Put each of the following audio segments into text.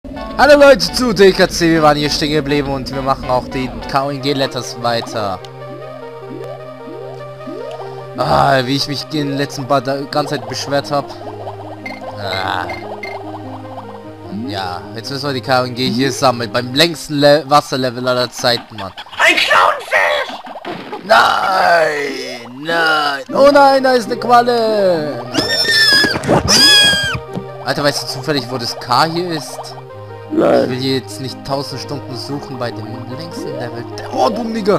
Hallo Leute zu DKC, wir waren hier stehen geblieben und wir machen auch die KNG Letters weiter. Wie ich mich in den letzten paar die ganze Zeit beschwert habe. Ja, jetzt müssen wir die KNG hier sammeln, beim längsten Wasserlevel aller Zeiten, Mann. Ein Clownfisch! Nein, nein, oh nein, da ist eine Qualle. Alter, weißt du zufällig, wo das K hier ist? Nein. Ich will hier jetzt nicht 1000 Stunden suchen bei dem längsten Level. Oh, du Nigger!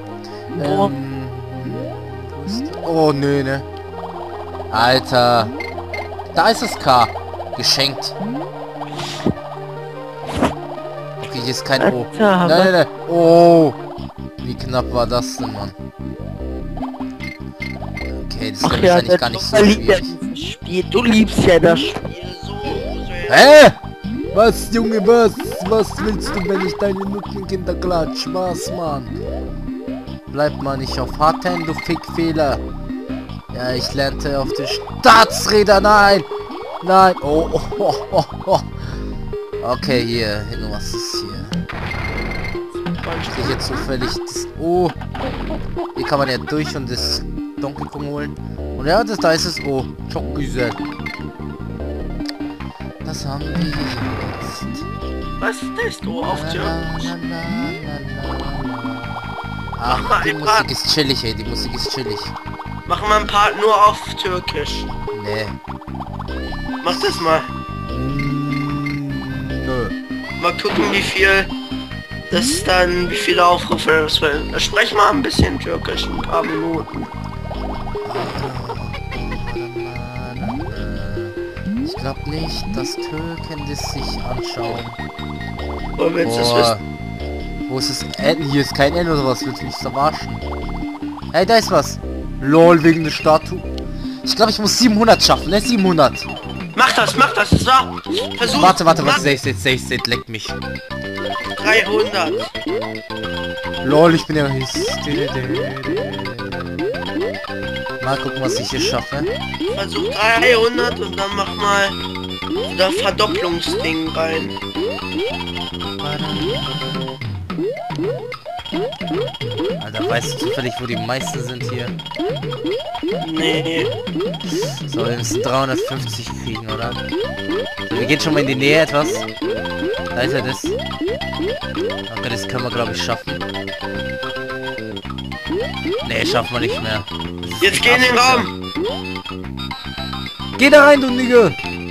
Oh, nö, ne. Alter. Da ist das K. Geschenkt. Okay, hier ist kein O. Nein, nein, nein. Oh. Wie knapp war das denn, Mann? Okay, das ist wahrscheinlich gar nicht so schwierig. Du liebst ja das Spiel so sehr. Hä? Was, Junge, was? Was willst du, wenn ich deine Nuttenkinder klatsch? Was, Mann? Bleib mal nicht auf Harten, du Fickfehler. Ja, ich lernte auf den Staatsräder. Nein! Nein! Oh, oh, oh, oh, oh. Okay, hier. Was ist hier? Ich sehe hier zufällig das... Oh! Hier kann man ja durch und das Donkey Kong holen. Und ja, da ist es... Oh, Schockgüsel. Das haben wir jetzt. Was ist du auf Türkisch? Ach, die Musik ist chillig, ey. Die Musik ist chillig. Machen wir ein Part nur auf Türkisch. Nee. Mach das mal. Nö. Mal gucken, wie viel das dann, wie viele Aufrufe das will. Sprech mal ein bisschen Türkisch, ein paar Minuten. Ich glaube nicht, dass Türken das sich anschauen. Wo willst du es wissen? Wo ist das N? Hier ist kein N oder was. Willst du mich verarschen? Hey, da ist was. Lol, wegen der Statue. Ich glaube, ich muss 700 schaffen, ne? 700. Mach das, so. Versuch. Warte, safe, leck mich. 300. Lol, ich bin ja... Mal gucken, was ich hier schaffe. Versuch 300 und dann mach mal wieder Verdopplungsding rein. Alter, weißt du zufällig, wo die meisten sind hier? Nee. So, wir müssen 350 kriegen, oder? So, wir gehen schon mal in die Nähe etwas. Da ist er das. Okay, das können wir, glaube ich, schaffen. Nee, schaffen wir nicht mehr. Jetzt geh in den Raum. Geh da rein, du Nigger.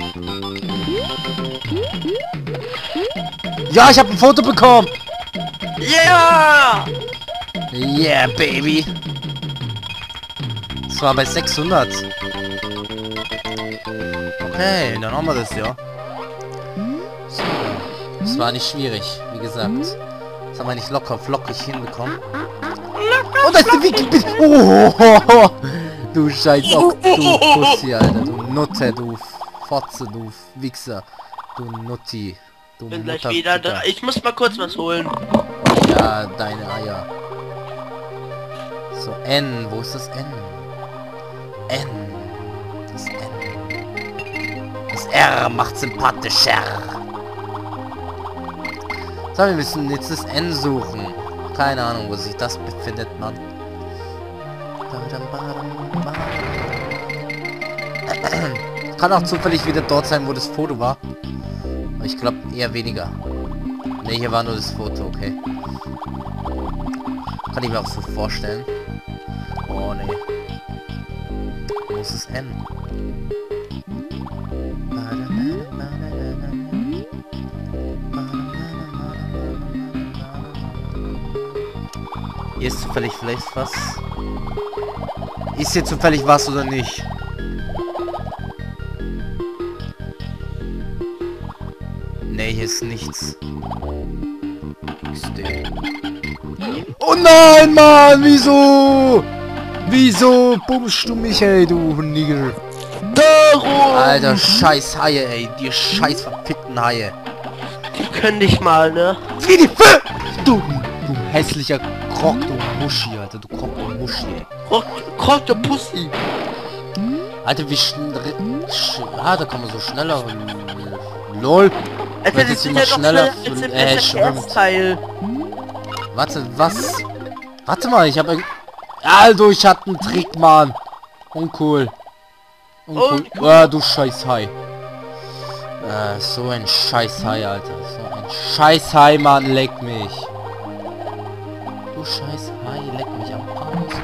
Ja, ich habe ein Foto bekommen. Yeah! Yeah, baby. Das war bei 600. Okay, dann haben wir das, ja. So. Das war nicht schwierig, wie gesagt. Das haben wir nicht locker flockig hinbekommen. Oh, da ist die Wiki. Oh, du Scheiß, du Pussy, Alter. Du Nutte, du Fotze, du Wichser. Du Nutti. Du Bin gleich wieder da. Ich muss mal kurz was holen. Ja, deine Eier. So, N. Wo ist das N? N. Das N. Das R macht sympathischer. So, wir müssen jetzt das N suchen. Keine Ahnung, wo sich das befindet, Mann. Kann auch zufällig wieder dort sein, wo das Foto war. Aber ich glaube eher weniger. Ne, hier war nur das Foto, okay. Kann ich mir auch so vorstellen. Oh, ne. Wo ist das N? Hier ist zufällig vielleicht was. Ist hier zufällig was oder nicht? Ne, hier ist nichts. Oh nein, Mann! Wieso? Wieso bummst du mich, ey, du Nigger? Darum! Alter, scheiß Haie, ey. Die scheiß verfickten Haie. Die können dich mal, ne? Wie die du hässlicher Krok, du Muschi, Alter. Du Krok, du Muschi, ey. Krok, der Pussy. Alter, wie schnell... Ah, da kann man so schneller... LOL. Alter, Wird das jetzt ist immer ja doch schneller schneller als im schwimmt. SRS-Teil. Warte, was? Warte mal, ich habe... Alter, ich hatte einen Trick, Mann. Uncool. Uncool. Uncool. Ah, du scheiß Hai. So ein scheiß Hai, Alter. So ein scheiß Hai, Mann, leck mich. Du scheiß Hai, leck mich am Arsch.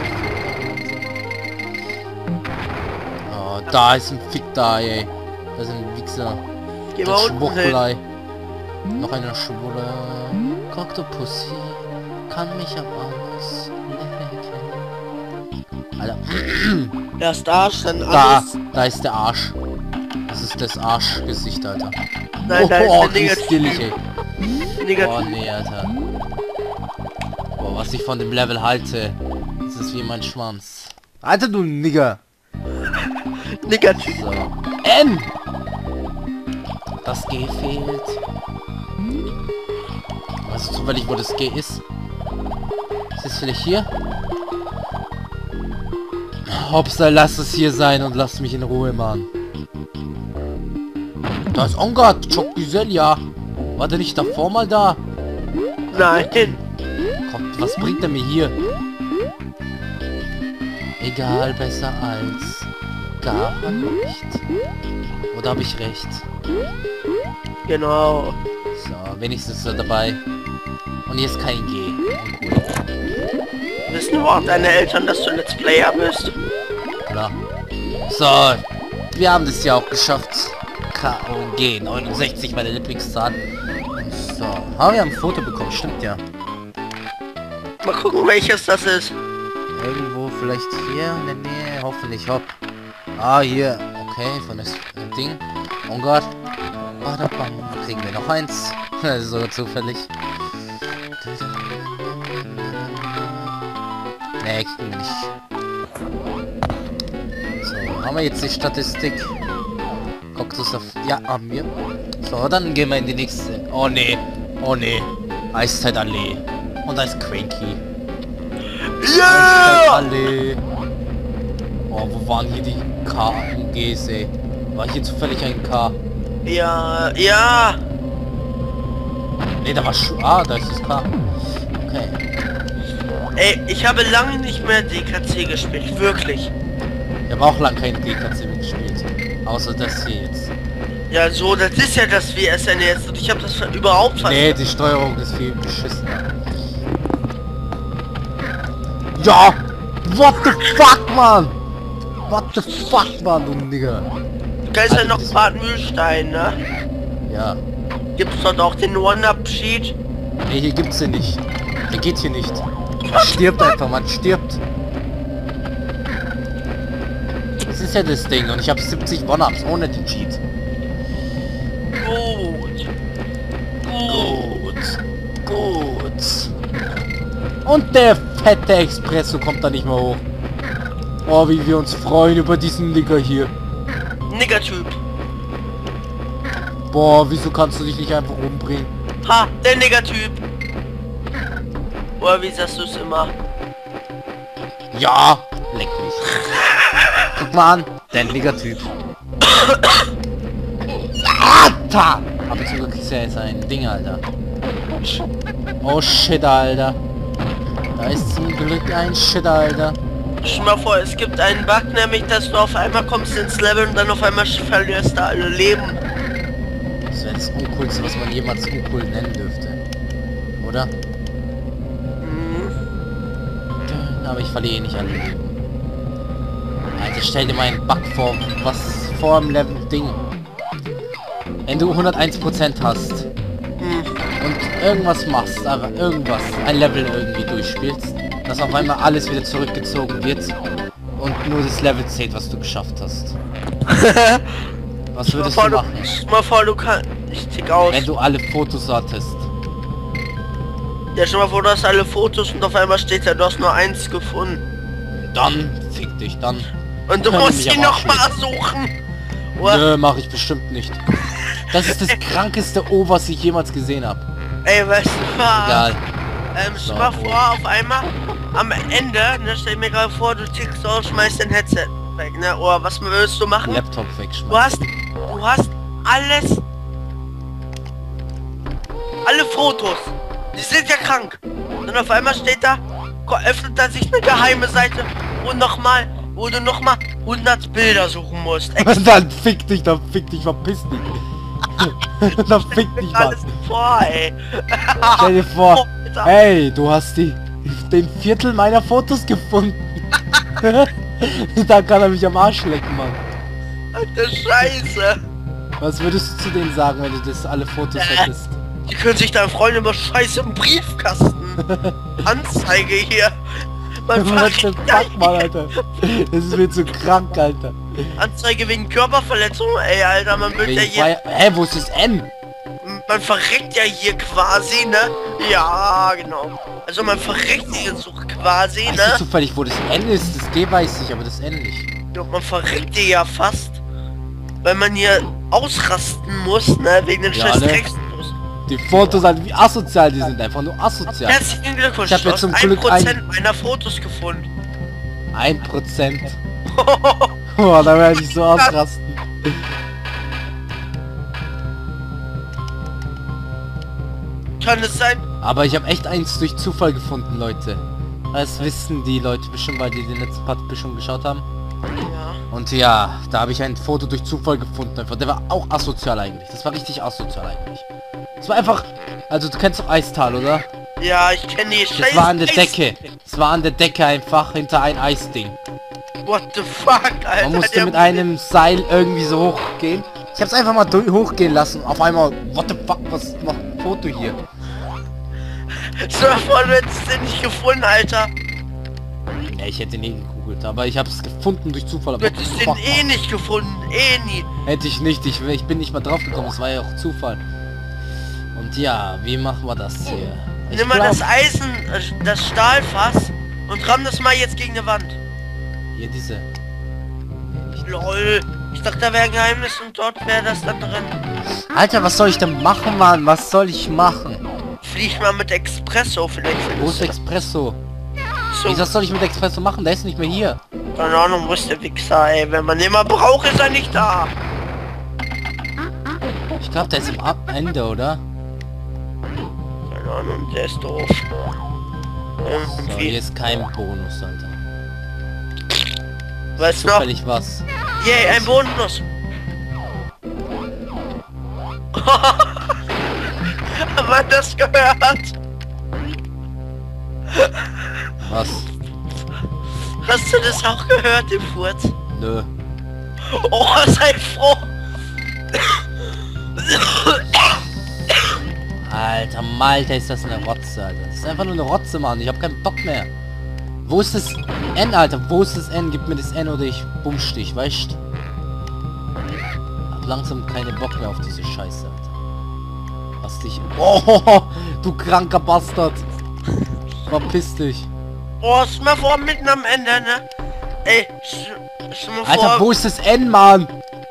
Oh, da ist ein Fick da, ey. Da ist ein Wichser. Geh Ein mal unten hin. Schwuchtelei. Noch eine Schwule. Koktopussy kann mich am Arsch lecken. Alter. Erst Arsch, dann Da, alles. da ist der Arsch. Das ist das Arschgesicht, Alter. Nein, da ist oh, der wie stillig, ey. Negativ. Oh, nee, Alter. Boah, was ich von dem Level halte, das ist wie mein Schwanz. Alter, du Nigger. Negativ. So. N! Das G fehlt. Weißt du zufällig, wo das G ist? Ist es vielleicht hier? Hopsa, lass es hier sein und lass mich in Ruhe, Mann. Da ist Ongard, Choc Güzel, ja. War der nicht davor mal da? Nein. Kommt, was bringt er mir hier? Egal, besser als gar nicht. Oder habe ich recht? Genau. So, wenigstens ist er dabei. Und hier ist kein G. Cool. Wissen überhaupt deine Eltern, dass du Let's Player bist? Klar. So, wir haben das ja auch geschafft. KOG 69, meine Lieblingszahl. So, wir haben ein Foto bekommen, stimmt ja. Mal gucken, welches das ist. Irgendwo vielleicht hier in der Nähe, hoffentlich, hopp. Ah, hier, okay, von das Ding. Oh Gott. Kriegen wir noch eins. So zufällig. Nee, kriegen wir nicht. So, haben wir jetzt die Statistik. Koktus auf... Ja, haben wir. So, dann gehen wir in die nächste. Oh nee. Oh nee. Eiszeitallee. Und da ist Cranky. Ja! Eiszeitallee. Oh, wo waren hier die K und Gs, ey? War hier zufällig ein K? Ja, ja. Ne, da war ah, da ist das K. Okay. Ey, ich habe lange nicht mehr DKC gespielt, wirklich. Ich habe auch lange kein DKC gespielt. Außer das hier jetzt. Ja, so, das ist ja das WSN jetzt und ich habe das überhaupt fast... Nee, die Steuerung ist viel beschissen. Ja! What the fuck, man? What the fuck, man, du Nigger? Da ist ja noch Bad Mühlstein, ne? Ja. Gibt's dort auch den One-Up-Sheet? Nee, hier gibt's den nicht. Der geht hier nicht. Man stirbt einfach, man stirbt. Das ist ja das Ding und ich habe 70 One-Ups ohne den Cheat. Gut. Gut. Und der fette Espresso kommt da nicht mehr hoch. Oh, wie wir uns freuen über diesen Nigger hier. Nigger-Typ. Boah, wieso kannst du dich nicht einfach umbringen? Ha, der Nigger-Typ. Oder wie sagst du es immer? Ja, leck mich. Guck mal an, der Nigger-Typ. Alter! Aber zum Glück ist ja jetzt ein Ding, Alter. Oh shit, Alter. Da ist zum Glück ein Shit, Alter. Stell mal vor, es gibt einen Bug, nämlich dass du auf einmal kommst ins Level und dann auf einmal verlierst du alle Leben. Das wäre das Uncoolste, was man jemals uncool nennen dürfte. Oder? Mhm. Aber ich verliere eh nicht alle Leben. Alter, stell dir mal einen Bug vor, was vor dem Level Ding. Wenn du 101% hast und irgendwas machst, aber irgendwas, ein Level irgendwie durchspielst, dass auf einmal alles wieder zurückgezogen wird und nur das Level zählt, was du geschafft hast. Was würdest du machen? Stell mal vor, du kannst... Ich tick aus. Wenn du alle Fotos hattest. Ja, stell mal vor, du hast alle Fotos und auf einmal steht ja, du hast nur eins gefunden. Dann fick dich, dann. Und du Können musst mich ihn aber noch mal suchen. Oder? Nö, mach ich bestimmt nicht. Das ist das krankeste O, was ich jemals gesehen habe. Ey, weißt du was? Egal. Stell mal vor, auf einmal am Ende, ne, stell mir gerade vor, du tickst aus, schmeißt dein Headset weg, ne? Oder was willst du machen? Laptop wegschmeißen. Du hast alles alle Fotos. Die sind ja krank. Und auf einmal steht da, öffnet da sich eine geheime Seite und nochmal, wo du nochmal 100 Bilder suchen musst. Dann fick dich, verpiss dich. Dann fick dich, Mann. Alles vor, ey. Stell dir vor, Alter. ey, du hast den Viertel meiner Fotos gefunden. Da kann er mich am Arsch lecken, Mann. Alter Scheiße. Was würdest du zu denen sagen, wenn du das alle Fotos hättest? Die können sich da freuen über Scheiße im Briefkasten. Anzeige hier. Man Was denn fuck, Mann, Alter? Das ist mir zu krank, Alter. Anzeige wegen Körperverletzung, ey, Alter, man wird ja hier... Hä, wo ist das N? Man verreckt ja hier quasi, ne? Ja, genau. Also man verreckt hier so quasi, Weißt ne? du zufällig, wo das N ist? Das G weiß ich, aber das N nicht. Ja, man verreckt hier ja fast. Weil man hier ausrasten muss, ne? Wegen den Ja, scheiß ne? Textlos. Die Fotos sind wie asozial, die sind einfach nur asozial. Herzlichen Glückwunsch, Ich hab du jetzt hast zum Glück 1% meiner Fotos gefunden. 1%. Boah, da werde ich so ausrasten. Kann es sein? Aber ich habe echt eins durch Zufall gefunden, Leute. Das wissen die Leute bestimmt, weil die den letzten Part bestimmt geschaut haben. Ja. Und ja, da habe ich ein Foto durch Zufall gefunden. Einfach. Der war auch asozial eigentlich. Das war richtig asozial eigentlich. Es war einfach... Also du kennst doch Eistal, oder? Ja, ich kenne die Das scheiß war an der Eis- Decke. Es war an der Decke einfach hinter ein Eisding. What the fuck, Alter? Man musste der- mit einem Seil irgendwie so hochgehen. Ich hab's einfach mal hochgehen lassen. Auf einmal, what the fuck, was macht ein Foto hier? Stell dir vor, du hättest den nicht gefunden, Alter. Ja, ich hätte ihn eh gegoogelt, aber ich hab's gefunden durch Zufall. Du hättest den eh nicht gefunden. Eh nie. Hätte ich nicht, ich bin nicht mal drauf gekommen, es war ja auch Zufall. Und ja, wie machen wir das hier? Ich Nimm mal glaub, das Eisen, das Stahlfass und ramm das mal jetzt gegen eine Wand. hier diese. Nee, nicht. Lol. Ich dachte, da wäre ein Geheimnis und dort wäre das dann drin. Alter, was soll ich denn machen, Mann? Was soll ich machen? Flieg mal mit Espresso vielleicht. Wo ist Expresso? So, Wieso soll ich mit Expresso machen? Der ist nicht mehr hier. keine Ahnung, wo ist der Wichser, ey. Wenn man den mal braucht, ist er nicht da. Ich glaube, der ist am Ende, oder? Keine Ahnung, der ist doof. So, Irgendwie. hier ist kein Bonus, Alter. Weißt du noch? Zufällig was. Yay, ein Bonus. Hat man das gehört? Was? Hast du das auch gehört, den Furz? Nö. Oh, sei froh. Alter, Malta, ist das eine Rotze, Alter. Das ist einfach nur eine Rotze, Mann. Ich habe keinen Bock mehr. Wo ist das N, Alter? Wo ist das N? Gib mir das N oder ich bumsch dich, weißt du? Hab langsam keine Bock mehr auf diese Scheiße, Alter. Was dich... Oh, du kranker Bastard. Verpiss dich. Oh, ist mal vor, mitten am Ende, ne? Ey, stell mal Alter, vor. wo ist das N, Mann?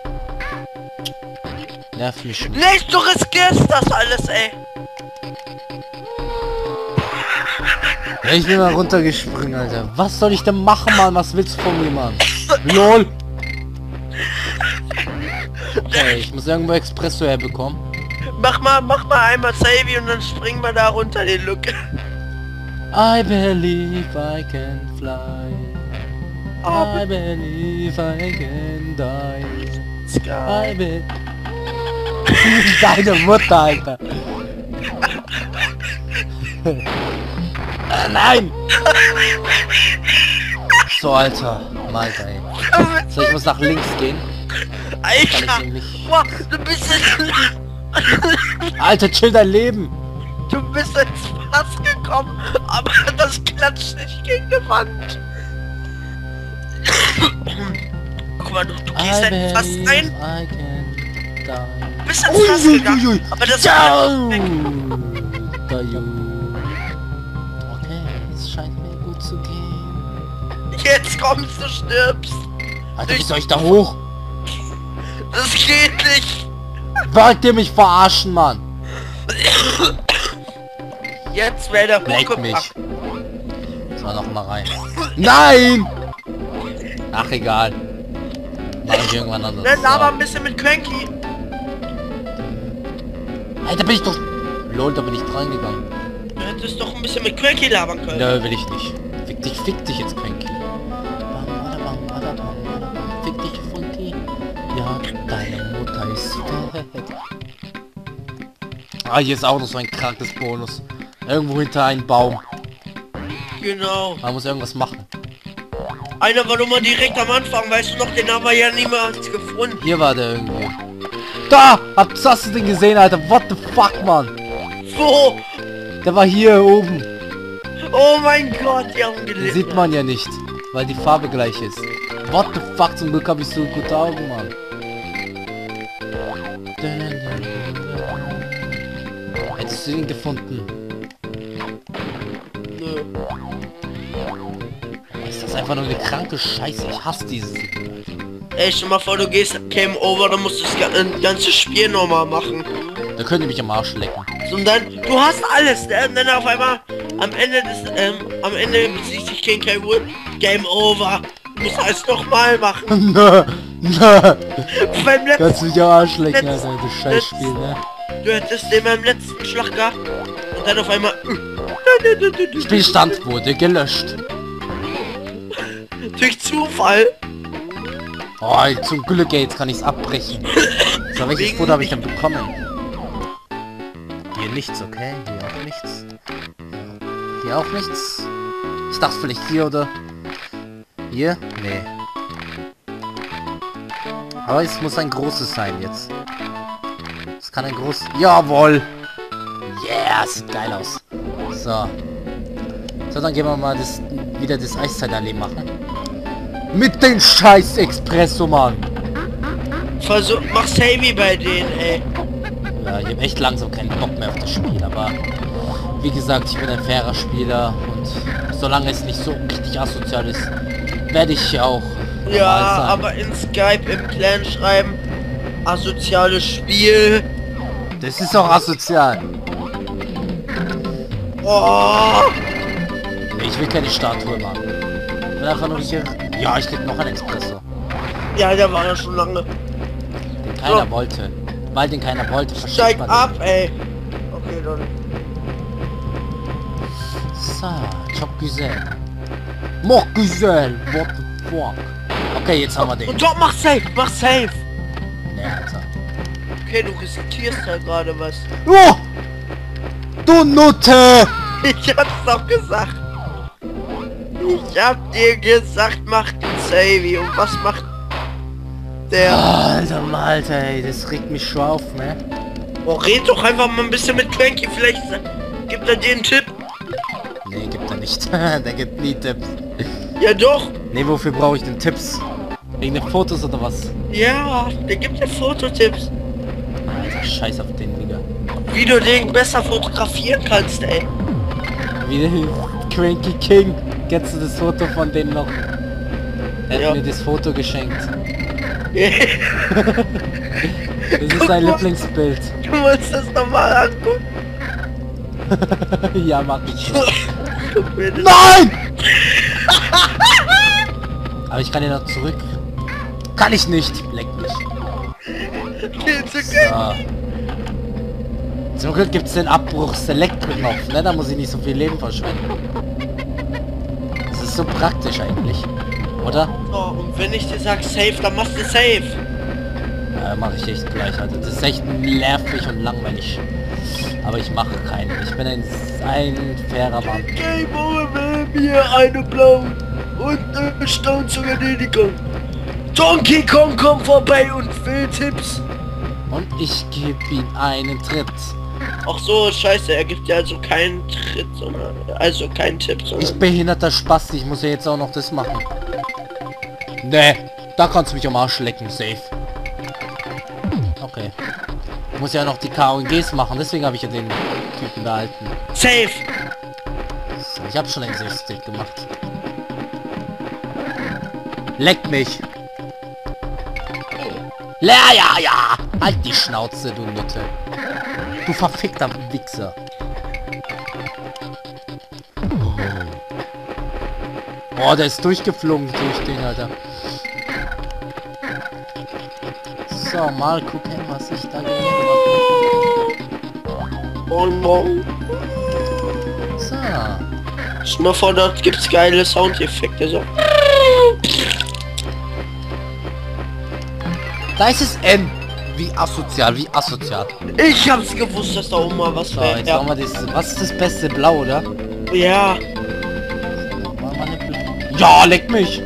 Nerv mich schon. Nicht, du riskierst das alles, ey. Ja, ich bin mal runtergesprungen, Alter. Was soll ich denn machen, Mann? Was willst du von mir, Mann? LOL! Okay, ich muss irgendwo Expresso herbekommen. Mach mal einmal Savvy und dann springen wir da runter die Lücke. I believe I can fly. I believe I can die. I be... Deine Mutter, Alter. Nein! So, Alter. Malta, ey. So, ich muss nach links gehen. Kann ich Alter, nämlich... boah, du bist Alter, chill dein Leben! ins Fass gekommen, aber das klatscht nicht gegen die Wand. Guck mal, du gehst in Fass rein, I can die. bist ins Fass gegangen, aber das Ja. war weg. Okay, es scheint mir gut zu gehen. Jetzt kommst du, stirbst. Alter, wie soll ich da hoch? Das geht nicht. Wollt ihr mich verarschen, Mann? Jetzt wäre der Leck hochgepackt. mich. So, noch mal rein. Nein! Ach, egal. Mach ich irgendwann anders. Ne, laber So. ein bisschen mit Cranky. Alter, bin ich doch... Lol, da bin ich reingegangen. Du hättest doch ein bisschen mit Cranky labern können. Nö, will ich nicht. Fick dich jetzt, Cranky. Fick dich, Funky. Ja, deine Mutter ist fett. Ah, hier ist auch noch so ein krankes Bonus. Irgendwo hinter einem Baum. Genau. Man muss irgendwas machen. Einer war doch mal direkt am Anfang, weißt du noch, den haben wir ja niemals gefunden. Hier war der irgendwie. Da! Hast du den gesehen, Alter? What the fuck, Mann? Wo? Der war hier oben. Oh mein Gott, die haben Den gelebt. sieht man ja nicht, weil die Farbe gleich ist. What the fuck, zum Glück habe ich so gute Augen, Mann. Hättest du ihn gefunden? Nö. Ist das einfach nur eine kranke Scheiße? Ich hasse dieses. Ey, stell mal vor, du gehst Game Over, dann musst du das ganze Spiel nochmal machen. Da könnt ihr mich am Arsch lecken. Und dann, du hast alles, ne? Und dann auf einmal, am Ende besiegt dich King K. Rool, Game Over. Du musst alles nochmal machen. Nö, nö. Beim letzten, Kannst du mich am Arsch lecken, Alter, du Scheißspiel, ne? du hättest den beim letzten Schlag gehabt und dann auf einmal... Spielstand wurde gelöscht. Durch Zufall. Oh, zum Glück, ey, jetzt kann ich's abbrechen. So, welches Foto habe ich denn bekommen? Hier nichts, okay? Hier auch nichts. Hier auch nichts. Ich dachte vielleicht hier oder... Hier? Nee. Aber es muss ein großes sein jetzt. Es kann ein großes... Jawohl! Yeah, sieht geil aus. So. So, dann gehen wir mal wieder das Eiszeitallee machen. Mit den scheiß Expresso, Mann! Versuch, mach Savvy bei denen, ey. Ja, ich habe echt langsam keinen Bock mehr auf das Spiel, aber wie gesagt, ich bin ein fairer Spieler und solange es nicht so richtig asozial ist, werde ich auch Ja, normal sein. aber in Skype im Clan schreiben, asoziales Spiel. Das ist auch asozial. Oh, Ich will keine Statue machen. Ich will einfach nur hier... Ja, ich krieg noch einen Espresso. ja, der war ja schon lange. Den keiner So. wollte. Weil den keiner wollte, verschickt Steig man ab, ey. Okay, dann. den. So, Job gesehen. Moch gesehen. What the fuck? Okay, jetzt haben wir den. Und dort mach safe, mach safe. Nee, Alter. Okay, du riskierst da gerade was. Oh! Du Nutte! Ich hab's doch gesagt. Ich hab dir gesagt, mach den Savvy. Und was macht der? Alter, Alter, ey, das regt mich schon auf, ne? Oh, red doch einfach mal ein bisschen mit Cranky. Vielleicht gibt er dir einen Tipp. Nee, gibt er nicht. Der gibt nie Tipps. Ja doch. Nee, wofür brauche ich denn Tipps? Wegen den Fotos oder was? Ja, der gibt dir Fototipps. Alter, scheiß auf den, Digga. Wie du den besser fotografieren kannst, ey. Wie Cranky King. Kennst du das Foto von denen noch? Er Ja. hat mir das Foto geschenkt. Du Das ist sein Lieblingsbild. musst das nochmal angucken. Ja, mach ich schon. Guck mir das Nein! Aber ich kann ihn noch zurück. Kann ich nicht. Leck mich. So. Zum Glück gibt es den Abbruch-Select-Knopf, ne? Da muss ich nicht so viel Leben verschwenden. Das ist so praktisch eigentlich. Oder? Oh, und wenn ich dir sag safe, dann machst du safe. Mache ich echt gleich, Alter. Das ist echt nervig und langweilig. Aber ich mache keinen. Ich bin ein fairer Mann. Game Over, mir eine Blau und eine Stone zur Erledigung. Donkey Kong kommt vorbei und will Tipps. Und ich gebe ihm einen Tritt. Ach so, scheiße, er gibt ja also keinen Tritt, sondern, also keinen Tipp, Ich sondern... behinderter Spasti, ich muss ja jetzt auch noch das machen. Nee, da kannst du mich am Arsch lecken, safe. Okay. Ich muss ja noch die KNGs machen, deswegen habe ich ja den Typen behalten. Safe! So, ich habe schon einen Safe-Stick gemacht. Leck mich! Ja! Halt die Schnauze, du Nutte! Du verfickter Wichser! Boah, der ist durchgeflogen durch den, Alter. So, mal gucken, was ich da gemacht habe. Und morgen. So. Stell mal vor, dort gibt's geile Soundeffekte so. Da ist es N. Wie asozial, wie asozial. Ich hab's gewusst, dass da oben mal was So, wäre. jetzt Ja. machen wir das. Was ist das beste? Blau, oder? Ja. Ja, leck mich.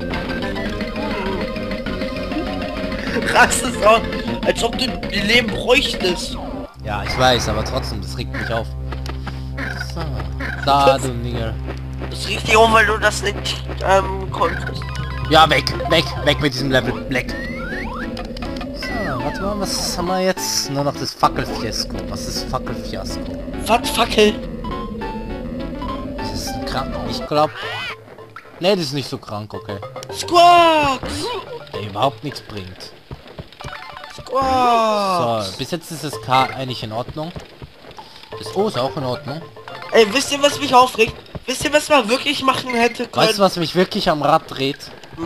Rastest auch, als ob du die Leben bräuchtest. Ja, ich weiß, aber trotzdem, das regt mich auf. So. Da, du Nigger. Das riecht dir um, weil du das nicht konntest. Ja, weg, weg, weg mit diesem Level. Leck. So, warte mal, was haben wir jetzt? Nur noch das Fackelfiasko. Was ist Fackelfiasko? Was, Fackel? Das ist ein krank. Ich glaube. Ne, das ist nicht so krank, okay. Squawks! Der überhaupt nichts bringt. Squawks! So, bis jetzt ist das K eigentlich in Ordnung. Das O ist auch in Ordnung. Ey, wisst ihr, was mich aufregt? Wisst ihr, was man wirklich machen hätte können? Weißt du, was mich wirklich am Rad dreht?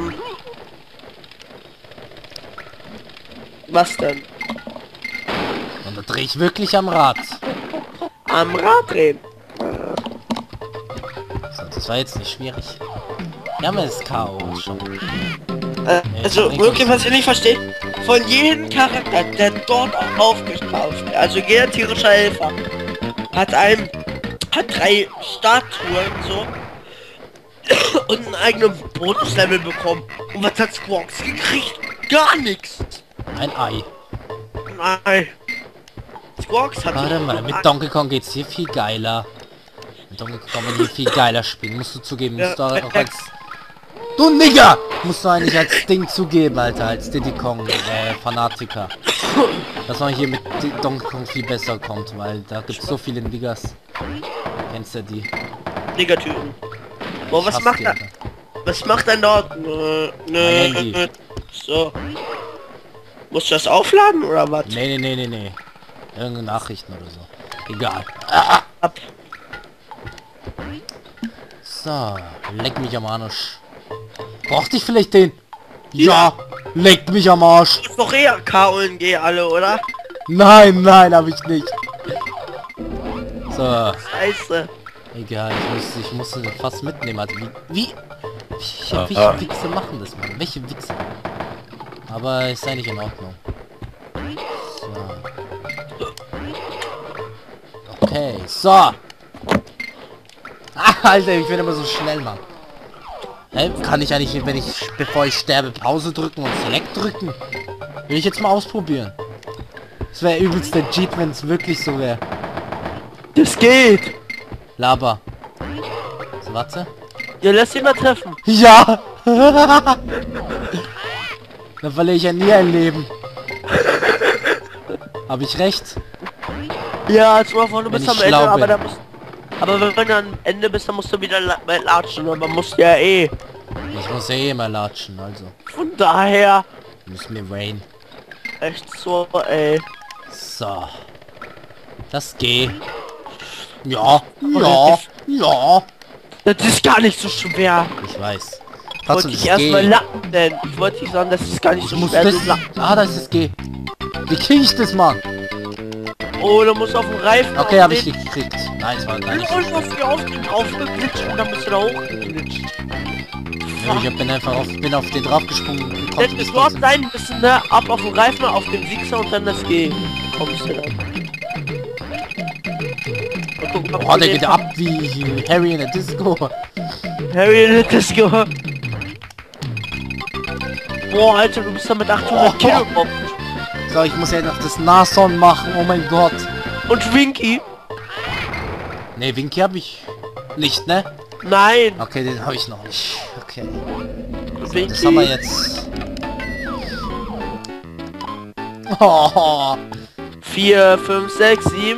Was denn? Und da drehe ich wirklich am Rad. Am Rad drehen. So, das war jetzt nicht schwierig. Wir haben ja das K.O. schon. Also wirklich, was ich nicht verstehe, von jedem Charakter, der dort aufgetaucht, also jeder tierische Helfer, hat 3 Statuen so und einen eigenen Bonuslevel bekommen. Und was hat Squawks gekriegt? Gar nichts. Ein Ei. Nein. Squawks hat... Warte mal, mit Donkey Kong geht's hier viel geiler. Mit Donkey Kong kann man hier viel geiler spielen. Musst du zugeben, musst du auch als... Du Nigger! Musst du eigentlich als Ding zugeben, Alter, als Diddy Kong Fanatiker. Dass man hier mit Donkey Kong viel besser kommt, weil da gibt's so viele Niggers. Kennst du die? Negatypen. Boah, Ich was hasse macht die, er? Alter. Was macht er dort? Handy. So. Musst du das aufladen oder was? Nee. Irgendeine Nachrichten oder so. Egal. Ab. So, leck mich am Arsch. Brauchte ich vielleicht den? Ja, leckt mich am Arsch. Ist doch eher KONG alle, oder? Nein, habe ich nicht. So, Scheiße. egal, ich musste das fast mitnehmen. Also welche Wichse machen das, Mann? Welche Wichse? Aber ist eigentlich in Ordnung. So. Okay, so. Ah, Alter, ich bin immer so schnell, Mann. Hey, kann ich eigentlich, wenn ich, bevor ich sterbe, Pause drücken und Select drücken? Will ich jetzt mal ausprobieren. Das wäre übelst der Cheat, wenn es wirklich so wäre. Das geht. Laber. So, warte. Ja, lass ihn mal treffen. Ja! Dann verliere ich ja nie ein Leben. Habe ich recht? Ja, jetzt mal vor, du Wenn bist ich am Ende, schlau aber bin. da musst... Aber wenn du am Ende bist, dann musst du wieder latschen, aber man muss ja eh. Ich muss ja eh mal latschen, also. Von daher... Muss mir Rain. Echt so, ey. So. Das geht. Ja. Das ist gar nicht so schwer. Ich weiß. Wollte Trotzdem, ich das erstmal G. lappen, denn ich wollte nicht sagen, das ist gar nicht so Ich muss schwer. das... zu lappen. Ah, da ist das G. Wie krieg ich das, Mann? Oh, du musst auf den Reifen. Okay, auf habe ich den- gekriegt. Nein, es war gar nicht. Und hast du auf den draufgeglitscht und dann bist du da hochgeglitscht. Ich bin einfach auf den draufgesprungen und konnte Denn das es dort trotzdem- sein müssen, ne? Ab auf den Reifen, auf den Wichser und dann das G. Kommst du dann. Mal gucken, ob Oh, du der den geht ab wie Harry in der Disco. Harry in the Disco. Boah, Alter, du bist da mit 800 Kilo drauf. So, ich muss ja noch das Nashorn machen. Oh mein Gott. Und Winky? Ne, Winky habe ich nicht, ne? Nein. Okay, den habe ich noch nicht. Okay. So, Winky. das haben wir jetzt. Oh, 4, 5, 6, 7.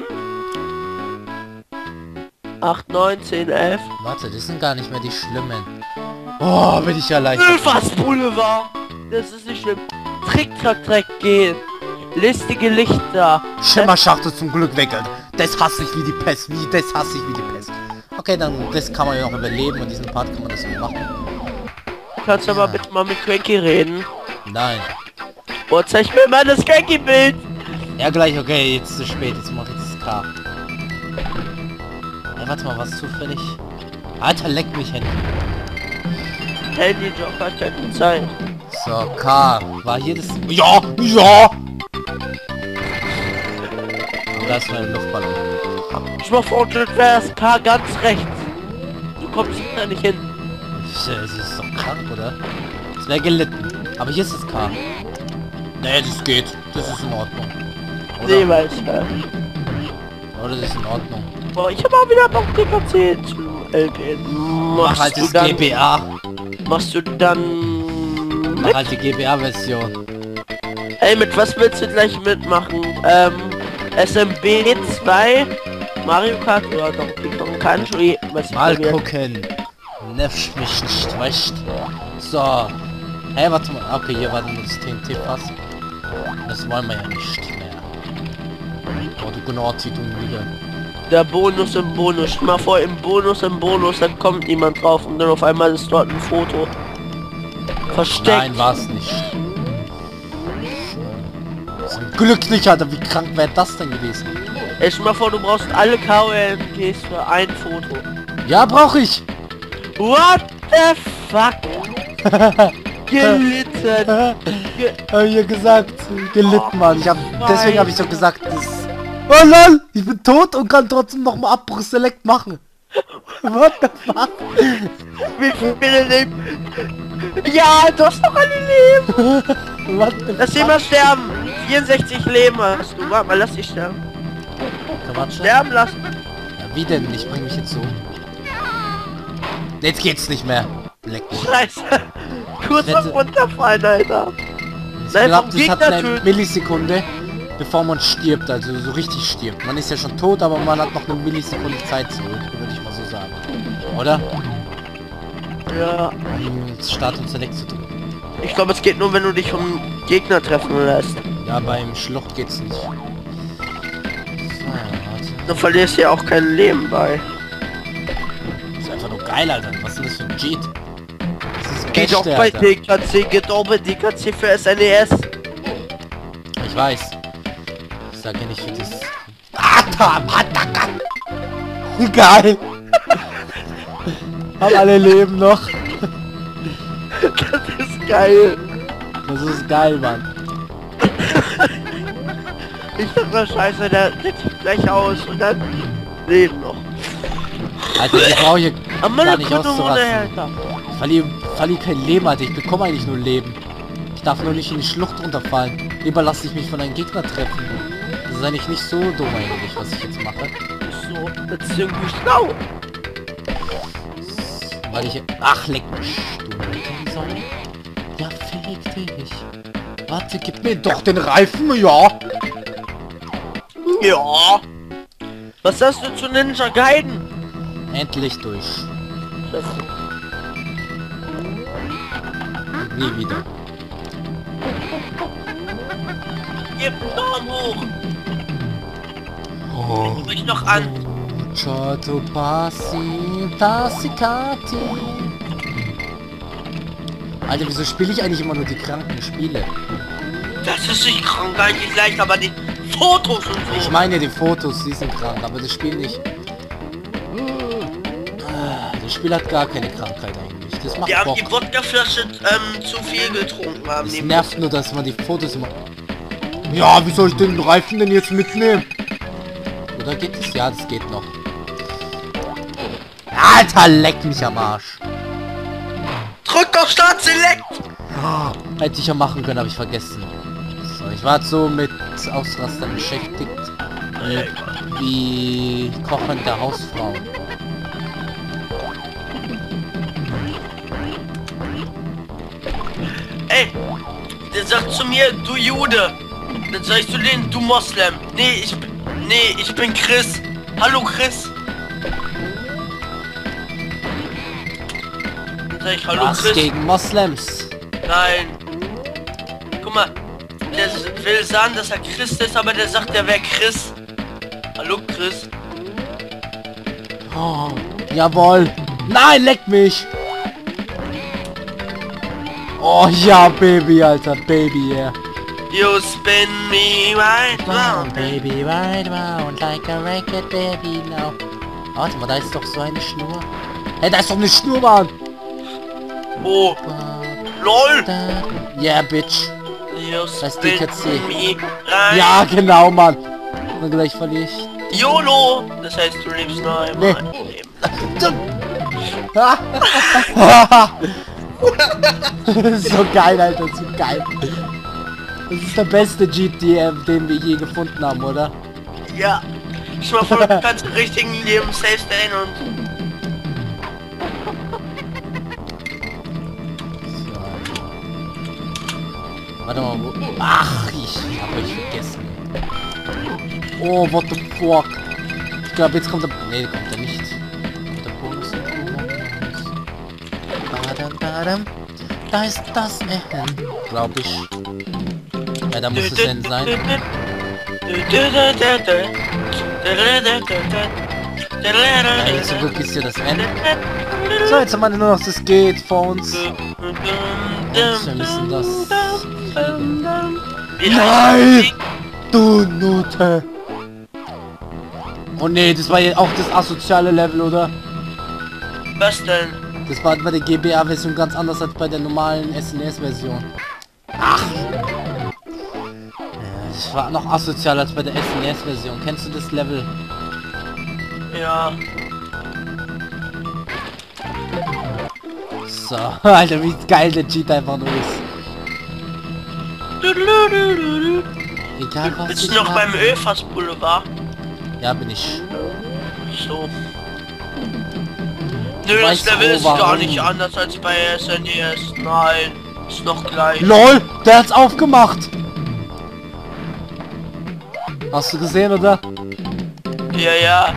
8, 9, 10, 11. warte, das sind gar nicht mehr die schlimmen. Oh, bin ich erleichtert. Ölfass Boulevard. Das ist nicht schlimm. Trick-Track-Track gehen. Listige Lichter. Schimmerschachtel zum Glück weg, Alter. Das hasse ich wie die Pest. Das hasse ich wie die Pest. Okay, dann das kann man ja noch überleben und diesen Part kann man das so machen. Kannst du aber bitte mal mit Cranky reden? Nein. Boah, zeig mir mal das Cranky-Bild. Ja, gleich, okay, jetzt ist es spät. Jetzt mache ich das K. warte mal, was zufällig? Alter, leck mich hin. Handy Job hat keine Zeit. So, K. War hier das... Ja! Ja! Und da ist mein Luftballon. Ich mach vor, du wärst K ganz rechts. Du kommst da nicht hin. Das ist doch krank, oder? Das wäre gelitten. Aber hier ist das K. Nee, das geht. Das ist in Ordnung. Oder? Nee, weiß ich gar nicht. Oder das ist in Ordnung. Boah, ich habe auch wieder Bock DKC zu LPN. Mach halt das GBA. Machst du dann... Mach halt die GBA-Version. Ey, mit was willst du gleich mitmachen? SMB 2, Mario Kart oder Donkey Kong Country? Mal gucken. Nerv mich nicht, weißt. So. Hey, warte mal. Okay, hier war nur das TNT-Pass. Das wollen wir ja nicht mehr. Oh, du Gnauti, du Liga. Der Bonus im Bonus. Stell mal vor, im Bonus, dann kommt niemand drauf und dann auf einmal ist dort ein Foto. Versteckt. Nein, war's nicht. Zum Glück nicht, Alter. Wie krank wäre das denn gewesen? Ey, stell mal vor, du brauchst alle KOMGs für ein Foto. Ja, brauche ich. What the fuck? Gelitten. Hab ich ja gesagt. Gelitten, Mann. Deswegen habe ich so gesagt, das... Oh lol, ich bin tot und kann trotzdem noch mal Abbruch Select machen. What the fuck? Wie viele Leben? Ja, du hast noch alle Leben. What the Lass ihn mal sterben. 64 Leben hast du. Warte mal, lass dich sterben. Quatsch. Sterben lassen. Ja, wie denn? Ich bring mich jetzt um. Jetzt geht's nicht mehr. Leck mich. Scheiße. Kurz noch runterfallen, Alter. Ich Nein, glaube, vom das hat Gegner eine töten. Millisekunde, bevor man stirbt, also so richtig stirbt. Man ist ja schon tot, aber man hat noch eine Millisekunde Zeit zurück, würde ich mal so sagen. Oder? Ja. Um Start und Select zu drücken. Ich glaube, es geht nur, wenn du dich vom Gegner treffen lässt. Ja, beim Schlucht geht's nicht. So, warte. Du verlierst ja auch kein Leben bei. Das ist einfach nur geil, Alter. Was ist denn das für ein Cheat? Das ist das Geht Beste, auch bei Alter. DKC, geht auch bei DKC für SNES. Ich weiß. Ich sag ja nicht für das... Alter, geil! Hab alle Leben noch. Das ist geil. Das ist geil, Mann. Ich dachte, scheiße, der sieht gleich aus und dann leben noch. Alter, ich brauche hier Aber gar meine nicht Kunde ohne auszurasten. Alter. Ich verliere kein Leben, Alter. Ich bekomme eigentlich nur Leben. Ich darf nur nicht in die Schlucht runterfallen. Lieber lasse ich mich von einem Gegner treffen. Das ist eigentlich nicht so dumm eigentlich, was ich jetzt mache. So, das ist irgendwie schlau. Weil ich... Ach, leck mich. Du Sau. Ja, fick dich. Warte, gib mir doch den Reifen, ja. Ja. Was hast du zu Ninja Gaiden? Endlich durch. Und nie wieder. Gib einen Daumen hoch. Oh. Guck mich noch an. Ciao, passi, Kati. Alter, wieso spiele ich eigentlich immer nur die kranken Spiele? Das ist nicht krank, eigentlich leicht, aber die Fotos und so. Ich meine die Fotos, die sind krank, aber das Spiel nicht. Das Spiel hat gar keine Krankheit eigentlich. Das macht Die haben Bock. die Wodkaflasche zu viel getrunken haben. Es Die nervt nur, dass man die Fotos immer... Ja, wie soll ich den Reifen denn jetzt mitnehmen? Oder geht es? Ja, das geht noch. Alter, leck mich am Arsch. Drück auf Start Select! Hätte ich ja machen können, habe ich vergessen. So, ich war so mit Ausrastern beschäftigt. Wie Kochen der Hausfrau. Ey, der sagt zu mir, du Jude. Dann sag ich zu denen, du Moslem. Nee, ich bin Chris. Hallo Chris. Dann sag ich, hallo Was Chris. gegen Moslems? Nein. Guck mal, der will sagen, dass er Christ ist, aber der sagt, der wäre Chris. Hallo Chris. Oh, jawohl. Nein, leck mich. Oh ja, Baby, Alter, Baby, yeah. You spin me right round. Baby, right round like a record, baby, now. Warte mal, da ist doch so eine Schnur. Hey, da ist doch eine Schnur, Mann! Oh, LOL! Yeah, bitch. Just Das ist DKC. me rein. Ja, genau, Mann. Und gleich verliere ich. YOLO! Das heißt, du lebst nur einmal Nee. im Leben. Das ist so geil, Alter, so geil. Das ist der beste GTM, den wir je gefunden haben, oder? Ja. Ich mal von ganz richtigen Leben safe stellen und... Warte mal, wo... Ach, ich hab euch vergessen. Oh, what the fuck. Ich glaube, jetzt kommt der... Nee, kommt er nicht. Kommt der Bonus. Badam, badam. Da ist das Enden, glaube ich. Ja, da muss es Enden sein. Ja, zum Glück ist hier das Ende. So, jetzt haben wir nur noch das Gate vor uns. Wir müssen das... Nein! Du Note! Oh nee, das war ja auch das asoziale Level, oder? Was denn? Das war bei der GBA-Version ganz anders als bei der normalen SNES-Version. Ach! Das war noch asozialer als bei der SNES-Version. Kennst du das Level? Ja. So, Alter, wie geil der Cheat einfach nur ist. Egal was Bist ich du noch mache. beim Ölfass Boulevard? Ja, bin ich. So. Nö, das Weißt Level du, ist gar warum? nicht anders als bei SNES. Nein, ist noch gleich. LOL, der hat's aufgemacht. Hast du gesehen, oder? Ja, ja.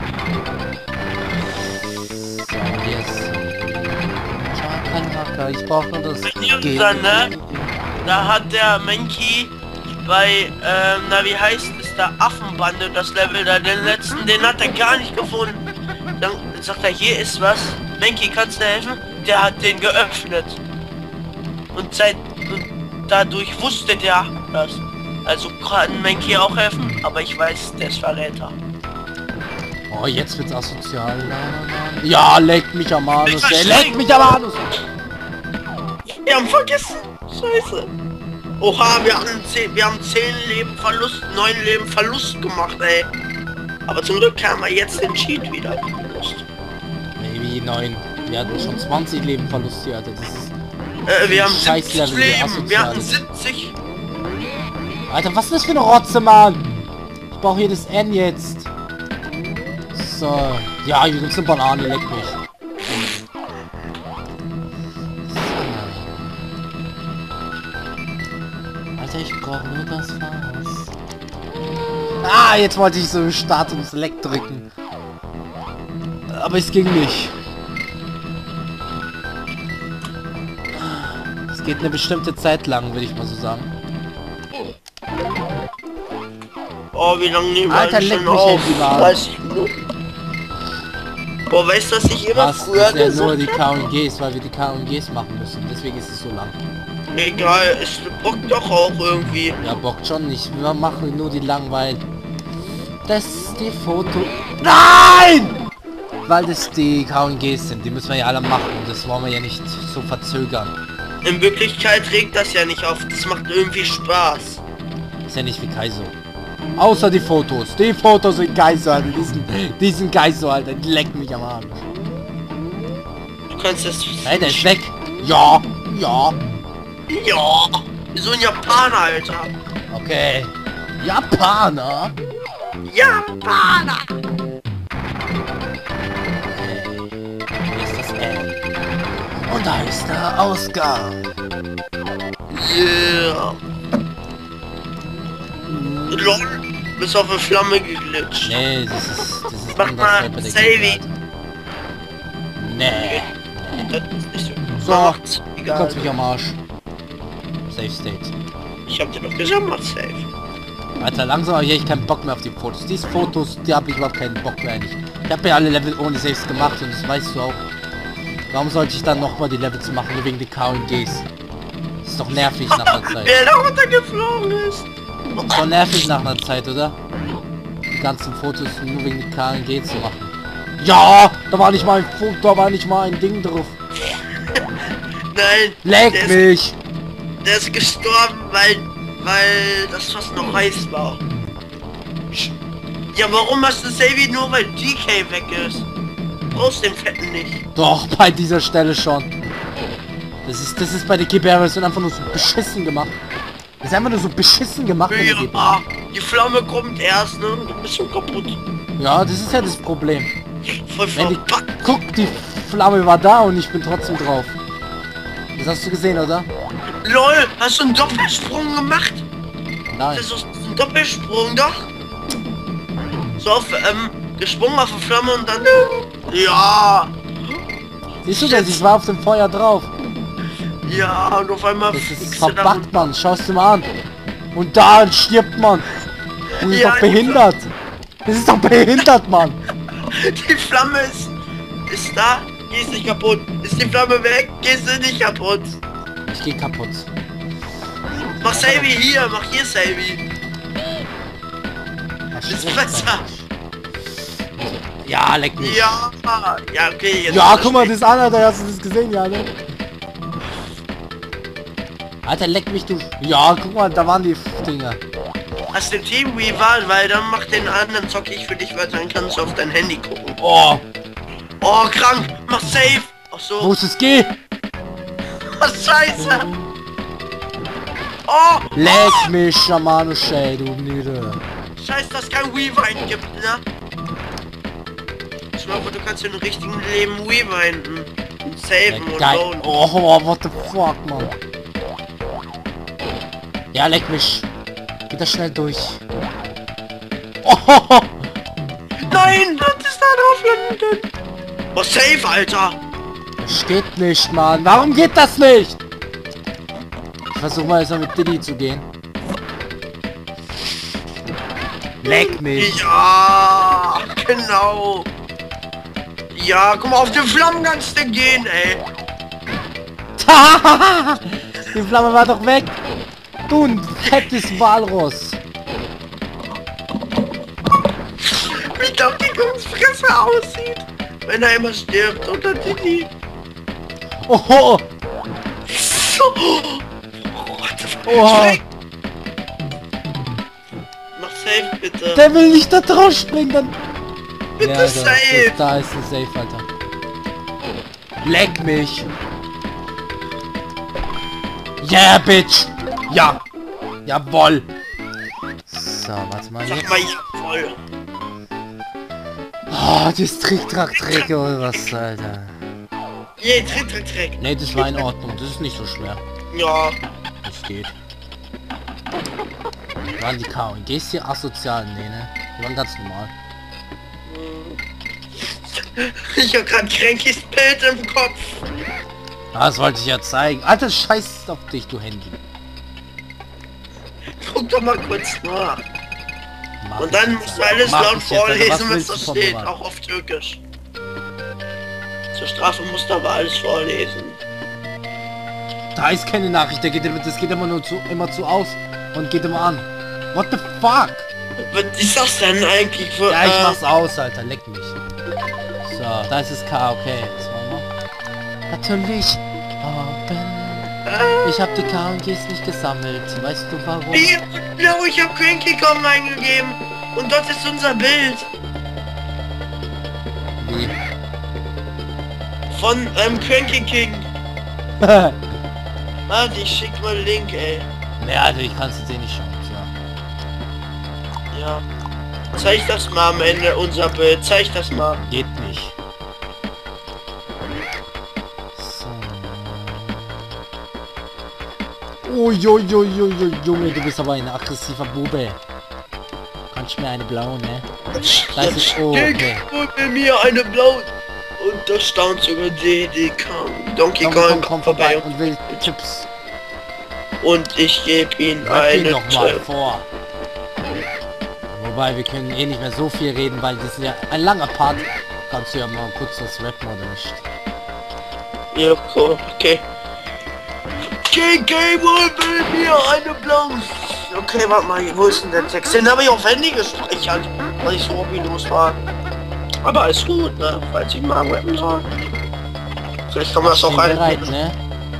So, yes. Schau, kein Hacker, ich brauche nur das Irgendwann, ne? Da hat der Menki bei, na wie heißt es da, Affenbande, das Level da, den letzten, den hat er gar nicht gefunden. Dann sagt er, hier ist was. Menki, kannst du helfen? Der hat den geöffnet. Und dadurch wusste der das. Also kann Menki auch helfen, aber ich weiß, der ist Verräter. Oh, jetzt wird's asozial. Ja, leck mich am Anus, ey, leck mich am Anus. Wir haben vergessen. Scheiße. Oha, wir haben 10 Leben Verlust, 9 Leben Verlust gemacht, ey. Aber zum Glück haben wir jetzt den Cheat wieder. Nee, wie 9. Wir hatten schon 20 Leben Verlust hier, Alter. Das ist... Wir haben Scheiß 70 Level, wie Leben. asozial Wir hatten ist. 70. Alter, was ist das für eine Rotze, Mann? Ich brauche hier das N jetzt. So. Ja, hier gibt's eine Banane, leck mich. So. Alter, ich brauche nur das Fass. Ah, jetzt wollte ich so Start und Select drücken. Aber es ging nicht. Es geht eine bestimmte Zeit lang, würde ich mal so sagen. Oh, wie lange nehmen wir Alter, eigentlich leck schon mich auf? endlich mal. 30 Minuten. Boah, weißt du, was ich immer Was früher ist ja nur die gesagt habe? KGs, weil wir die KGs machen müssen. Deswegen ist es so lang. Egal, es bockt doch auch irgendwie. Ja, bockt schon nicht. Wir machen nur die lang, weil das die Foto... Nein! Weil das die KGs sind. Die müssen wir ja alle machen. Und das wollen wir ja nicht so verzögern. In Wirklichkeit regt das ja nicht auf. Das macht irgendwie Spaß. Ist ja nicht wie Kaizo. Außer die Fotos. Die Fotos sind Kaizo, Alter. Die sind Kaizo, Alter. Die lecken mich am Arsch. Du kannst das... Hey, der ist weg. Ja, ja. Ja, so ein Japaner, Alter. Okay. Japaner? Japaner! Hier ist das N. Und da ist der Ausgang. Yeah. LOL, bist auf eine Flamme geglitscht. Nee, das ist Mach anders mal als bei der Saving. Kindheit. Nee. Das ist nicht So, Macht's, du egal. kannst mich am Arsch. Safe State. Ich hab dir doch gesagt, mach safe. Alter, langsam habe ich keinen Bock mehr auf die Fotos. Diese Fotos, die habe ich überhaupt keinen Bock mehr eigentlich. Ich habe ja alle Level ohne Saves gemacht und das weißt du auch. Warum sollte ich dann nochmal die Level zu machen, nur wegen die KGs? Das ist doch nervig nach einer Zeit. Wer da runtergeflogen ist. Das ist doch nervig nach einer Zeit, oder? Die ganzen Fotos nur wegen die KG zu machen. Ja, da war nicht mal ein Punkt, da war nicht mal ein Ding drauf. Nein. Leck mich! Der ist gestorben, weil das fast noch heiß war. Ja, warum machst du Savvy nur, weil DK weg ist? Brauchst den Fetten nicht. Doch, bei dieser Stelle schon. Das ist bei der GBR-Version einfach nur so beschissen gemacht. Das ist einfach nur so beschissen gemacht. Ja, die Flamme kommt erst, ne? Du bist schon kaputt. Ja, das ist ja das Problem. Voll verpackt. Guck, die Flamme war da und ich bin trotzdem drauf. Das hast du gesehen, oder? LOL, hast du einen Doppelsprung gemacht? Nein. Das ist ein Doppelsprung, doch. So auf, gesprungen auf die Flamme und dann... Ja. Siehst du das? Ich war auf dem Feuer drauf. Ja, und auf einmal... Das ist verbuggt, Mann. Schau's dir mal an. Und da stirbt man. Das ist Ja, doch behindert. Das ist doch behindert, Mann. Die Flamme ist da. Gehst nicht kaputt. Ist die Flamme weg? Gehst du nicht kaputt. Ich geh kaputt. Mach Savvy hier. Mach hier Savvy. Ist besser. Ja, leck mich. Ja. Ja, okay. Jetzt Ja, guck mal, das an, Alter. Hast du das gesehen, ja, ne? Alter, leck mich, du. Ja, guck mal, da waren die Dinger. Hast du Team Weaver, weil dann mach den anderen, zocke ich für dich, weil dann kannst du auf dein Handy gucken. Oh, Oh, krank. Mach safe. Ach so. wo ist es G? Oh, scheiße. Oh. Leck mich, Schamano Shay, du Niere. Scheiße, dass kein Weavine gibt, ne? Ich glaube, du kannst in dem richtigen Leben Weavinen und saven und Geil. bauen. Oh, what the fuck, Mann. Ja, leck mich. Geht das schnell durch. Oh, Nein, was ist da drauf landen? Oh, safe, Alter. das geht nicht, Mann. Warum geht das nicht? Ich versuche mal jetzt mal mit Diddy zu gehen. Leck mich. Ja, genau. Ja, guck mal, auf den Flammen kannst du gehen, ey. Die Flamme war doch weg. Du ein fettes Walross. Wie doch die Fresse aussieht, wenn er immer stirbt unter die. Oho. So. What the fuck? Oha. Spring. Mach safe, bitte. Der will nicht da drauf springen, dann... Bitte Ja, safe. da ist ein Safe, Alter. Leck mich. Yeah, bitch. Ja. Jawoll. So, warte mal Sag jetzt. mal, ja, voll. Oh, das Trick-Track-Trick oder was, Alter. Je, Trick. Ne, das war in Ordnung. Das ist nicht so schwer. Ja. Das geht. Waren die KGs hier asozial? Nee, ne? Die waren ganz normal. Ich hab grad Crankys Bild im Kopf. Das wollte ich ja zeigen. Alter, scheiß auf dich, du Handy. Guck doch mal kurz nach. Mach Und dann ich musst jetzt, du alles Mach laut ich jetzt, Alter. vorlesen, was willst da du von mir, steht, Mann? auch auf Türkisch. Zur Strafe musst du aber alles vorlesen. Da ist keine Nachricht, das geht immer nur immer zu aus und geht immer an. What the fuck? Was ist das denn eigentlich für... Ja, ich mach's aus, Alter, leck mich. So, da ist es K, okay. Das war noch. Natürlich. Ich hab die KGs nicht gesammelt. Weißt du warum? Ja, ich hab Cranky Kong eingegeben. Und dort ist unser Bild. Wie? Von Cranky King. Warte, ich schick mal den Link, ey. Ne, Alter, ich kann's jetzt eh nicht schauen. So. Ja. Zeig das mal am Ende, unser Bild. Zeig das mal. Geht nicht. So. Oh, Junge, du bist aber ein aggressiver Bube. Kannst mir eine blaue, ne? Da ist es. Oh, okay. Bei mir eine blaue. Und da staunt sogar Diddy Kong. Donkey Kong Komm kommt vorbei und will Chips. und ich gebe ihm Rap ihn eine noch mal Chip. vor. Wobei, wir können eh nicht mehr so viel reden, weil das ist ja ein langer Part. Kannst du ja mal kurz das rappen oder nicht? Ja, cool, okay. GG will mir eine blaue. Okay, warte mal, wo ist denn der Text? Den habe ich auf Handy gespeichert, weil ich so hobbylos war. Aber ist gut, ne? Falls ich mal rappen soll. Vielleicht kann man das auch bereit, ne?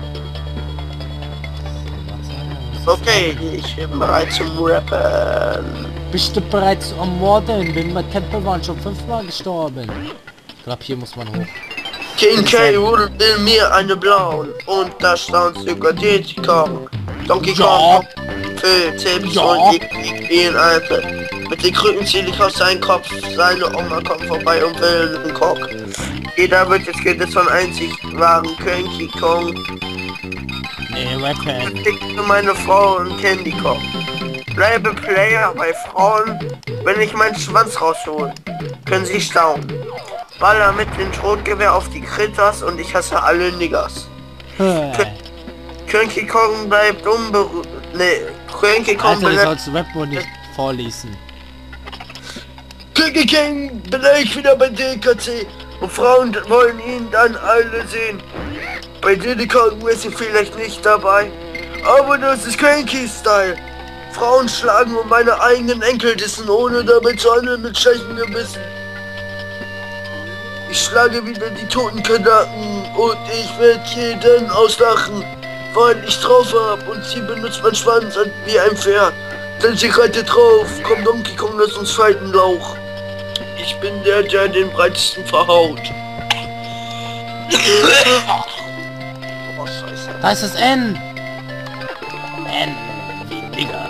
Okay, ich bin bereit zum Rappen. Bist du bereit zu ermorden? Bin bei Tempel waren schon 5-mal gestorben. Ich glaube, hier muss man hoch. King K. Rool will mir eine blauen und da stand sogar Diddy Kong. Donkey Kong für Tipps und ich wie ein Alpe. Mit den Krücken zieh ich aus seinem Kopf, seine Oma kommt vorbei und will einen Cock. Jeder wird jetzt geht es von einzig wahren Donkey Kong. Nee, Rappen. Ich für meine Frau und Candy Kong. Bleibe Player bei Frauen, wenn ich meinen Schwanz raushol. Können sie staunen. Baller mit dem Schrotgewehr auf die Kritters und ich hasse alle Niggers. Cranky Kong bleibt unberührt. Ne, Cranky Kong Alter, du bleibt... sollst Rap wohl nicht vorlesen. Cranky King bin ich wieder bei DKC und Frauen wollen ihn dann alle sehen. Bei Diddy Kong ist sie vielleicht nicht dabei, aber das ist Cranky Style. Frauen schlagen und meine eigenen Enkel dissen, ohne damit zu handeln mit schlechten Gewissen. Ich schlage wieder die toten Kanaken und ich werde jeden auslachen, weil ich drauf hab und sie benutzt meinen Schwanz wie ein Pferd. Denn sie reitet drauf, komm Donkey Kong, lass uns fighten, Lauch. Ich bin der den breitesten verhaut. Oh, Scheiße. Da ist das N! N wie Nigger.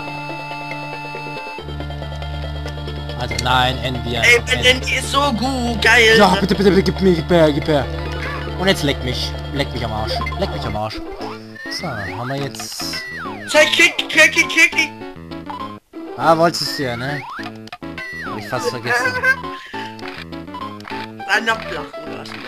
Also nein, N wie ein Ey, mein die ist so gut, geil. Ja, bitte, bitte, bitte, gib her. Und jetzt leck mich am Arsch. Leck mich am Arsch. So, haben wir jetzt... Zeig, kick. Ah, wolltest du ja, ne? Hab ich fast vergessen. Dann ablachen lassen.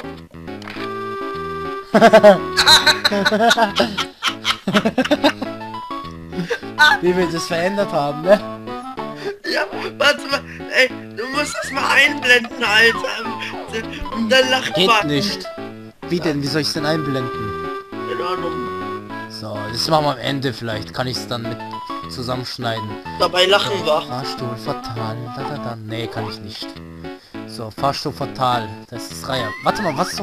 Wie wir das verändert haben, ne? Ja, warte mal, ey, du musst das mal einblenden, Alter. Und dann lacht Geht man. nicht. Wie denn? Wie soll ich es denn einblenden? In Ordnung. So, das machen wir am Ende vielleicht. Kann ich es dann mit zusammenschneiden. Dabei lachen wir. Fahrstuhl fatal. Da. Nee, kann ich nicht. So, Fahrstuhl fatal. Das ist Reihe. Warte mal, was zum...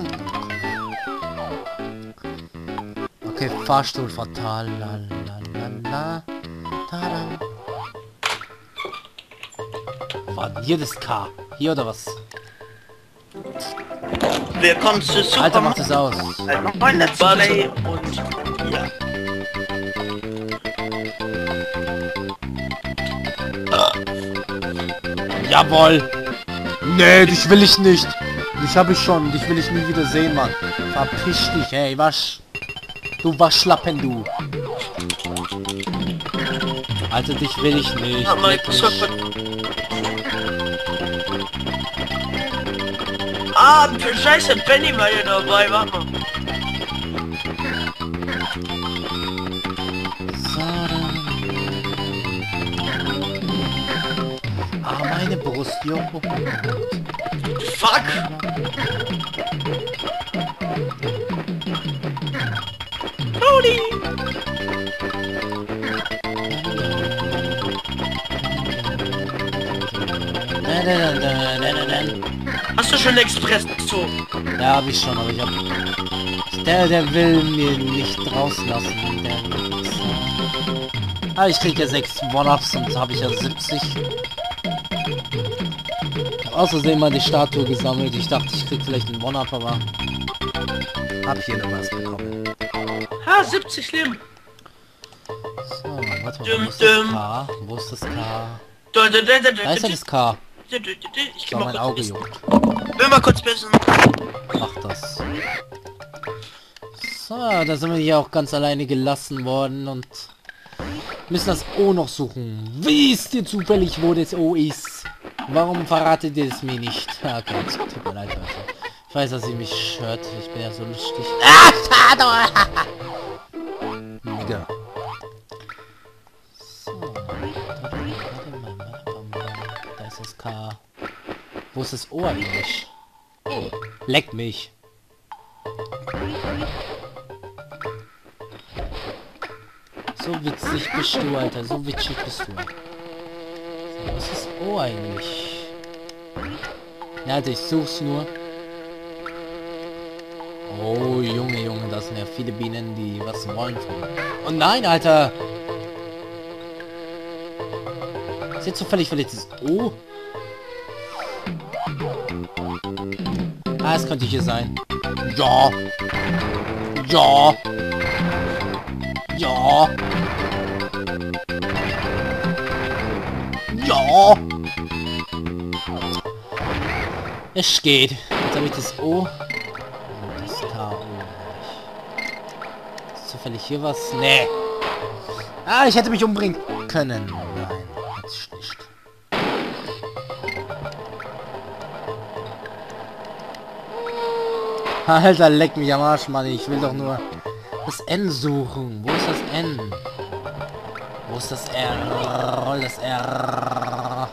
Okay, Fahrstuhl fatal. La. Tada. War hier das K? Hier oder was? Willkommen zu Super Alter, macht es aus. Mein Let's Play und ja. Jawohl! Nee, dich will ich nicht! Dich habe ich schon, dich will ich nie wieder sehen, Mann. Verpiss dich, ey, wasch! Du Waschlappen, du! Alter, dich will ich nicht. Leck mich. Ah, für Scheiße, Benny war hier dabei, warte mal. Ah, meine Brust, jo. Fuck! Brody! Hast du schon Express-Zug? Ja, hab ich schon, aber ich hab... Der will mir nicht rauslassen. Ah, ich krieg ja 6 One-Ups und habe ich ja 70. Außerdem mal die Statue gesammelt. Ich dachte, ich krieg vielleicht einen One-Up, aber... Hab hier noch was bekommen. Ha, 70 Leben. So, warte mal, wo ist das K? Wo ist das K? Da ist ja das K. Ich So, mein Auge juckt. Will mal kurz pissen. Mach das. So, da sind wir hier auch ganz alleine gelassen worden und müssen das O noch suchen. Wisst ihr zufällig, wo das O ist? Warum verratet ihr es mir nicht? Okay, es tut mir leid, Leute. Ich weiß, dass ihr mich hört. Ich bin ja so lustig. Ah, schade! Nigga. So. Da ist das K. Wo ist das O eigentlich? Leck mich. So witzig bist du, Alter. So witzig bist du. So, was ist O eigentlich? Ja, Alter, ich such's nur. Oh, Junge, Junge, das sind ja viele Bienen, die was wollen von mir. Oh nein, Alter! Ist jetzt zufällig verletztes O? Ah, es könnte hier sein. Ja! Ja! Ja! Ja! Es geht. Jetzt habe ich das O. Und das K.O. Ist zufällig hier was? Nee. Ah, ich hätte mich umbringen können. Nein, jetzt nicht. Alter, leck mich am Arsch, Mann. Ich will doch nur das N suchen. Wo ist das N? Wo ist das R? Das R.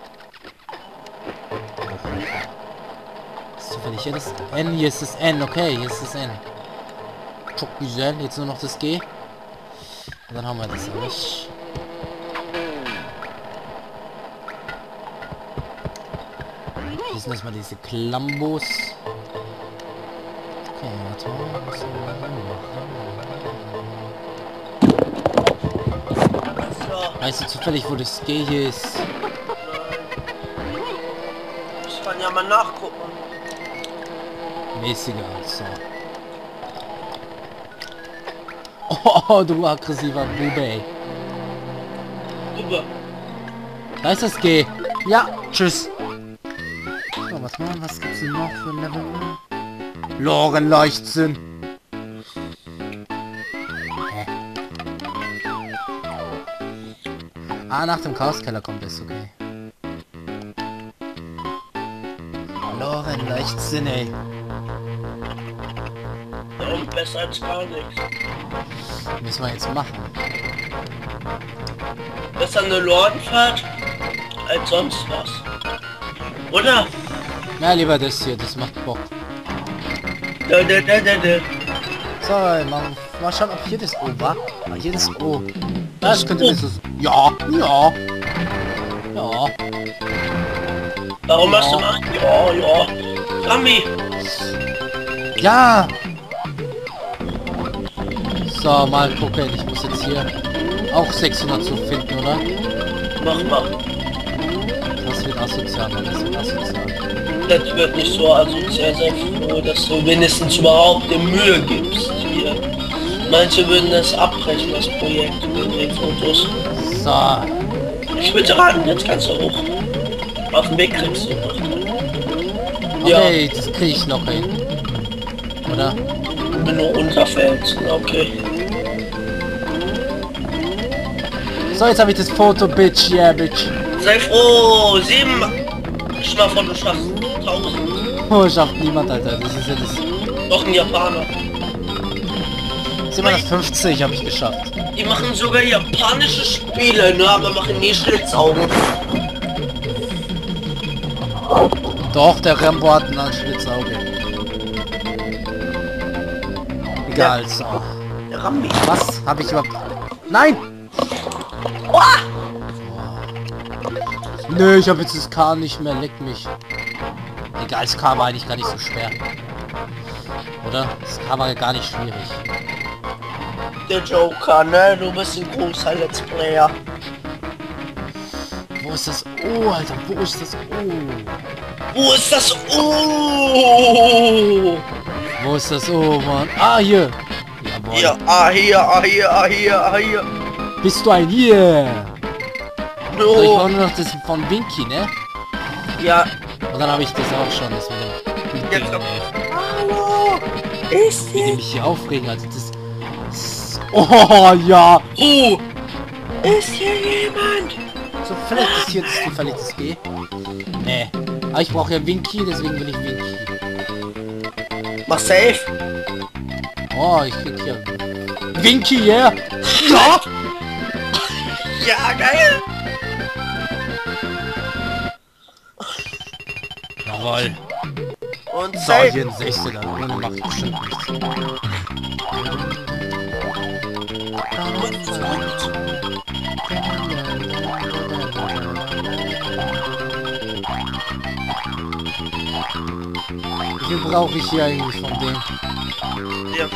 Ist zufällig hier das N? Hier ist das N. Okay, hier ist das N. Çok güzel. Jetzt nur noch das G. Und dann haben wir das alles. Hier sind erstmal diese Klambos. Okay, warte mal. Was soll man da machen? Weißt du zufällig, wo das G hier ist? Ich kann ja mal nachgucken. Mäßiger, also. Oh, du aggressiver Bube. Super. Da ist das G. Ja, tschüss. So, was machen? Was gibt's denn noch für ein Level? Lorenleuchtsinn. Hä? Ah, nach dem Chaoskeller kommt es, okay. Lorenleuchtsinn, ey. Besser als gar nichts. Müssen wir jetzt machen. Besser eine Lordenfahrt als sonst was. Oder? Na, lieber das hier, das macht Bock. Da. So, mal schauen, ob hier das O war. Ah, hier das O. Das könnte das. Ja, ja. Ja. Warum machst du mal? Ja. Rami. Ja. So, mal gucken. Ich muss jetzt hier auch 600 zu finden, oder? Mach. Das wird asozial, Mann. Das wird asozial. Das wird nicht so asozial, sei froh, dass du wenigstens überhaupt die Mühe gibst hier. Manche würden das abbrechen, das Projekt mit den Fotos. So. Ich würde raten, jetzt kannst du hoch. Auf dem Weg kriegst du noch. Okay, das kriege ich noch hin. Oder? Wenn du runterfällst, okay. So, jetzt habe ich das Foto, Bitch. Yeah, Bitch. Sei froh, 7. Stell mal vor, du schaffst 1000. Oh, schafft niemand, Alter. Das ist ja das... Doch ein Japaner. 750 habe ich geschafft. Die machen sogar japanische Spiele, ne, aber machen nie Schlitzaugen. Doch, der Rambo hat ein Schlitzauge. Egal, Ja. so. Der Rambi. Was? Habe ich überhaupt... Nein! Oh! Nö, ich habe jetzt das K nicht mehr. Leck mich. Egal, das K war eigentlich gar nicht so schwer. Oder? Das K war ja gar nicht schwierig. Der Joker, ne? Du bist ein großer Let's Player. Wo ist das O, Alter? Wo ist das O? Wo ist das? Oh! Wo ist das O, Mann? Ah, hier! Jawohl. Hier. Bist du ein hier? So, ich No. brauche nur noch das von Winky, ne? Ja. Und dann habe ich das auch schon, das mit dem... Jetzt kommt. Hallo. Ist Wie die hier? mich hier aufregen, also das... Oh, ja! Oh! Ist hier jemand? So, vielleicht ist hier das zufällig das G. Nee. Aber ich brauche ja Winky, deswegen will ich Winky. Mach safe. Oh, ich krieg hier... Winky, yeah! Ja! Ja, geil. Jawohl. Und So, safe. hier ein 16er. Ohne mache ich bestimmt nichts. Wie viel brauche ich hier eigentlich von dem? Ja,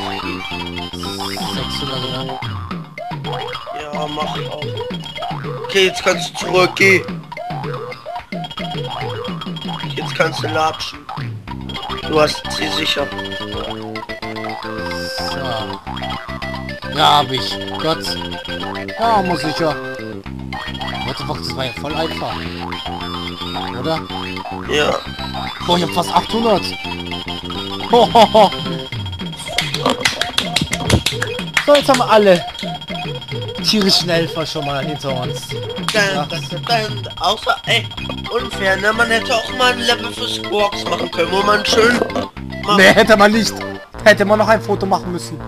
600 Gramm. ja, mach ich auch. Okay, jetzt kannst du zurück, geh. Jetzt kannst du latschen. Du hast sie sicher. So. Ja, hab ich. Gott. Ja, muss ich ja. What the fuck, das war ja voll einfach. Oder? Ja. Boah, ich hab fast 800. Hohoho. So, jetzt haben wir alle tierischen Helfer schon mal hinter uns. Außer, ey, unfair, ne? Man hätte auch mal ein Level für Squawks machen können, wo man schön... Nee, hätte man nicht. Hätte man noch ein Foto machen müssen.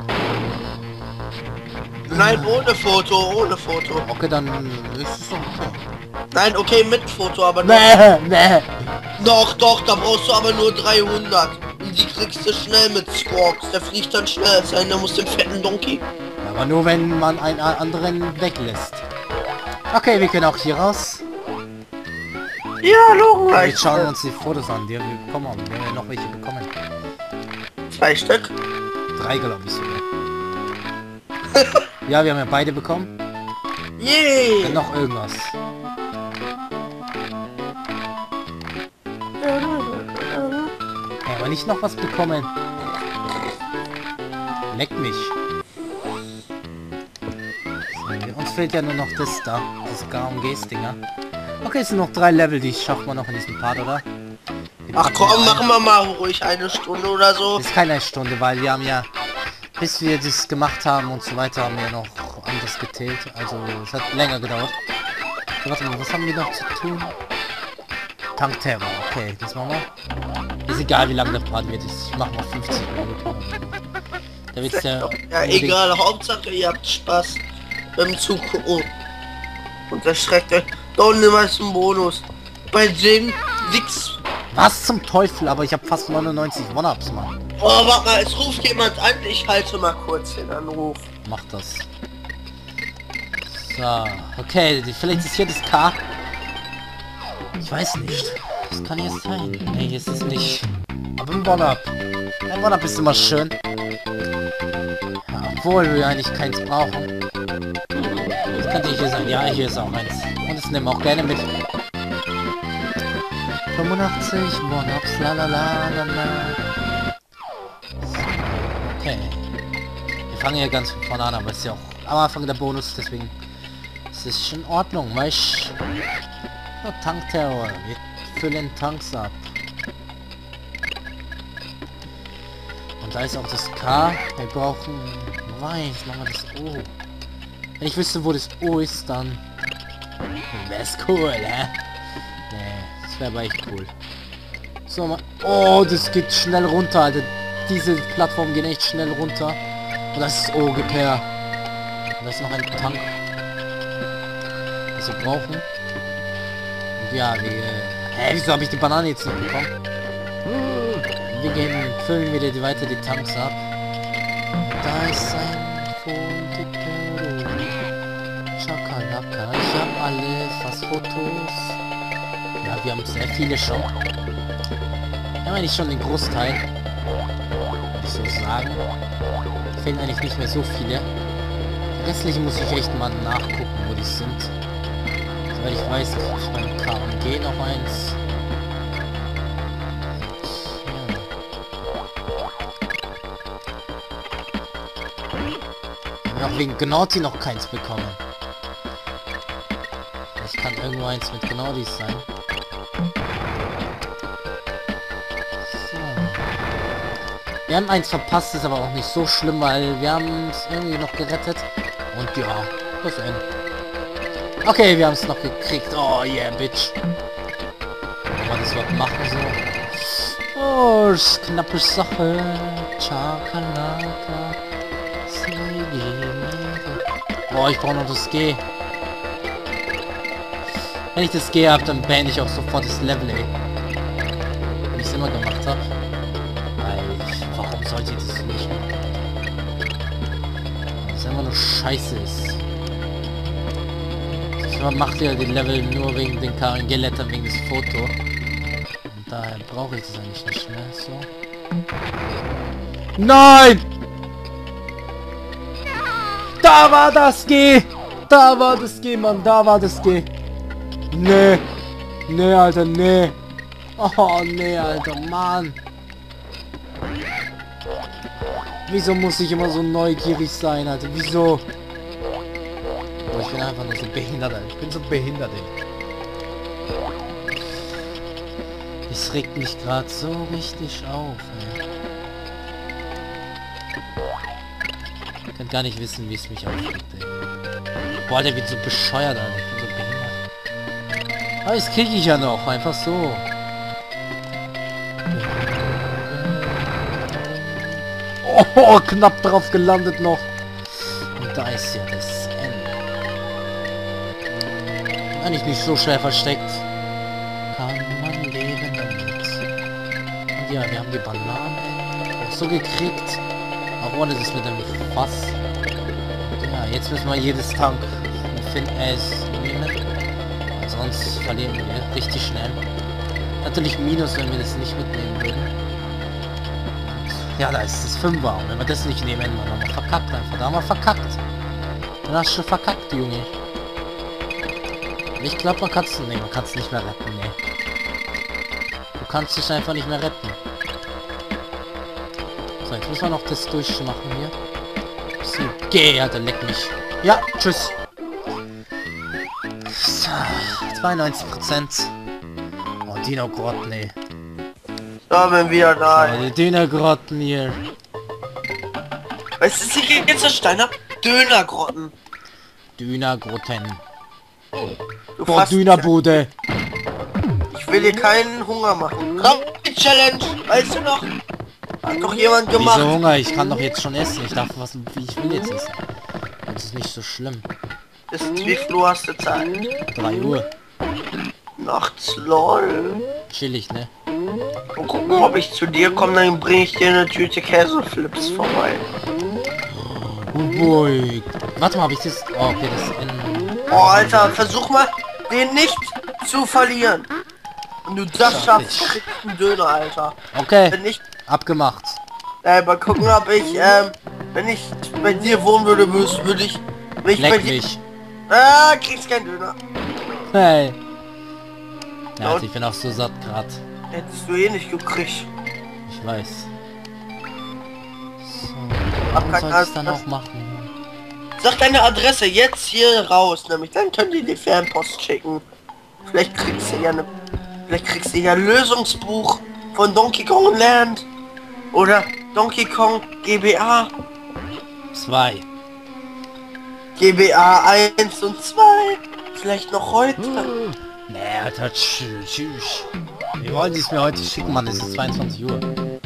Nein, ohne Foto, ohne Foto. Okay, dann ist es doch okay. Nein, okay, mit Foto, aber Nee. doch, da brauchst du aber nur 300. Und die kriegst du schnell mit Squawks. Der fliegt dann schnell sein, der muss den fetten Donkey. Ja, aber nur wenn man einen anderen weglässt. Okay, wir können auch hier raus. Ja, Logen. Jetzt schauen wir uns die Fotos an, die wir bekommen haben. Wir haben noch welche bekommen. 2 Stück. 3, glaube ich sogar. Ja, wir haben ja beide bekommen. Yay! Und noch irgendwas. Ja, aber nicht noch was bekommen. Leck mich. So, uns fehlt ja nur noch das da. Das KMGs-Dinger. Okay, es sind noch 3 Level, die schafft man noch in diesem Part, oder? Ach komm, machen wir mal ruhig eine Stunde oder so. Das ist keine Stunde, weil wir haben ja, bis wir das gemacht haben und so weiter, haben wir noch anders gezählt. Also es hat länger gedauert. So, warte mal, was haben wir noch zu tun? Tankterror, okay, das machen wir. Ist egal, wie lange der Part wird. Ich mache mal 50 Minuten. Da wird's ja... Ja, egal, Hauptsache ihr habt Spaß beim Zugucken. Und das schreckt euch. Da unten ist ein Bonus. Bei den Wix. Was zum Teufel? Aber ich habe fast 99 One-Ups, Mann. Oh, warte mal, es ruft jemand an. Ich halte mal kurz den Anruf. Mach das. So, okay, vielleicht ist hier das K. Ich weiß nicht. Das kann jetzt sein. Nee, hier ist es nicht. Aber ein One-Up. Ein One-Up ist immer schön. Ja, obwohl wir eigentlich keins brauchen. Das könnte hier sein. Ja, hier ist auch eins. Und das nehmen wir auch gerne mit. 85 One-Ups, la la la la la. Okay. Wir fangen ja ganz von vorne an, aber es ist ja auch am Anfang der Bonus, deswegen ist es schon in Ordnung, weißt du? So, Tankterror. Wir füllen Tanks ab. Und da ist auch das K. Wir brauchen... Weiß, machen wir das O. Wenn ich wüsste, wo das O ist, dann... wäre es cool, hä? Nee, das wäre aber echt cool. So, mal... Oh, das geht schnell runter, Alter. Diese Plattformen gehen echt schnell runter. Und das ist ungefähr. Und da ist noch ein Tank. Was wir brauchen. Und ja, wir... Hä, wieso habe ich die Banane jetzt noch bekommen? Wir gehen, füllen wieder weiter die Tanks ab. Da ist ein Foto. Chakalaka. Ich habe alle fast Fotos. Ja, wir haben sehr viele schon. Wir haben eigentlich schon den Großteil. Würde ich so sagen. Fehlen eigentlich nicht mehr so viele. Die restlichen muss ich echt mal nachgucken, wo die sind. Weil ich weiß, ich beim KMG noch eins. Ich habe auch wegen Gnauti noch keins bekommen. Ich kann irgendwo eins mit Gnautis sein. So. Wir haben eins verpasst, ist aber auch nicht so schlimm, weil wir haben es irgendwie noch gerettet. Und ja, das Ende. Okay, wir haben es noch gekriegt. Oh yeah, bitch. Kann man das überhaupt machen so? Oh, ist knappe Sache. Chakalaka. Oh, ich brauche noch das G. Wenn ich das G habe, dann beende ich auch sofort das Level, ey. Wie ich es immer gemacht habe. Weil, warum sollte ich das nicht machen? Weil es einfach nur scheiße ist. Man macht ja den Level nur wegen den KNG-Lettern, wegen des Foto. Und Daher brauche ich das eigentlich nicht mehr. So. Nein! Da war das G! Da war das G, Mann. Da war das G. Nee. Nee, Alter, nee. Oh, nee, Alter, Mann. Wieso muss ich immer so neugierig sein, Alter? Wieso? Oh, ich bin einfach nur so behindert, Alter. Ich bin so behindert, ey. Das regt mich gerade so richtig auf, ey. Ich kann gar nicht wissen, wie es mich aufregt, ey. Boah, der wird so bescheuert, Alter. Ich bin so behindert. Aber das kriege ich ja noch, einfach so. Oh, knapp drauf gelandet noch. Und da ist ja das Ende. Eigentlich nicht so schwer versteckt. Kann man leben damit. Und ja, wir haben die Bananen auch so gekriegt. Auch ohne das mit dem Fass. Ja, jetzt müssen wir jedes Tank nehmen. Sonst verlieren wir richtig schnell. Natürlich Minus, wenn wir das nicht mitnehmen würden. Ja, da ist das 5er. Und wenn wir das nicht nehmen, dann haben wir verkackt einfach. Da haben wir verkackt. Dann hast du verkackt, Junge. Ich glaube, man kann es nicht mehr retten, ne. Du kannst dich einfach nicht mehr retten. So, jetzt müssen wir noch das durchmachen hier. So, geh, Alter, leck mich. Ja, tschüss. So, 92%. Oh, Dino-Grotten, ne. Da bin wir da. Die Dönergrotten hier. Weißt du, sie geht jetzt der Steiner? Dönergrotten. Dönergrotten. Du Boah, fasst- Dönerbude. Ich will dir keinen Hunger machen. Challenge, weißt du noch? Hat doch jemand gemacht. Wieso Hunger? Ich kann doch jetzt schon essen. Ich dachte, was wie ich will jetzt essen. Das ist nicht so schlimm. Ist wie viel Uhr hast du Zeit? 3 Uhr. Nachts, lol. Chillig, ne? Und gucken, ob ich zu dir komme, dann bringe ich dir eine Tüte Käseflips vorbei. Oh boy. Warte mal, hab ich das... Oh, okay, das in... Oh, Alter, versuch mal, den nicht zu verlieren. Und du das schaffst, kriegst du einen Döner, Alter. Okay, Wenn nicht, abgemacht. mal gucken, ob ich, wenn ich bei dir wohnen würde, würde ich... Wenn ich bei Leck dir... mich. Ah, kriegst keinen Döner. Hey. Ja, Alter, ich bin auch so satt grad. Hättest du eh nicht gekriegt. Ich weiß. So, Hab was keine soll ich dann Ahnung. auch machen? Sag deine Adresse jetzt hier raus, nämlich dann können die Fernpost schicken. Vielleicht kriegst du ja eine... Vielleicht kriegst du ja ein Lösungsbuch von Donkey Kong Land. Oder Donkey Kong GBA. 2. GBA 1 und 2. Vielleicht noch heute. Nee, Alter, tschüss. Wir wollen es mir heute schicken, Mann. Es ist 22 Uhr.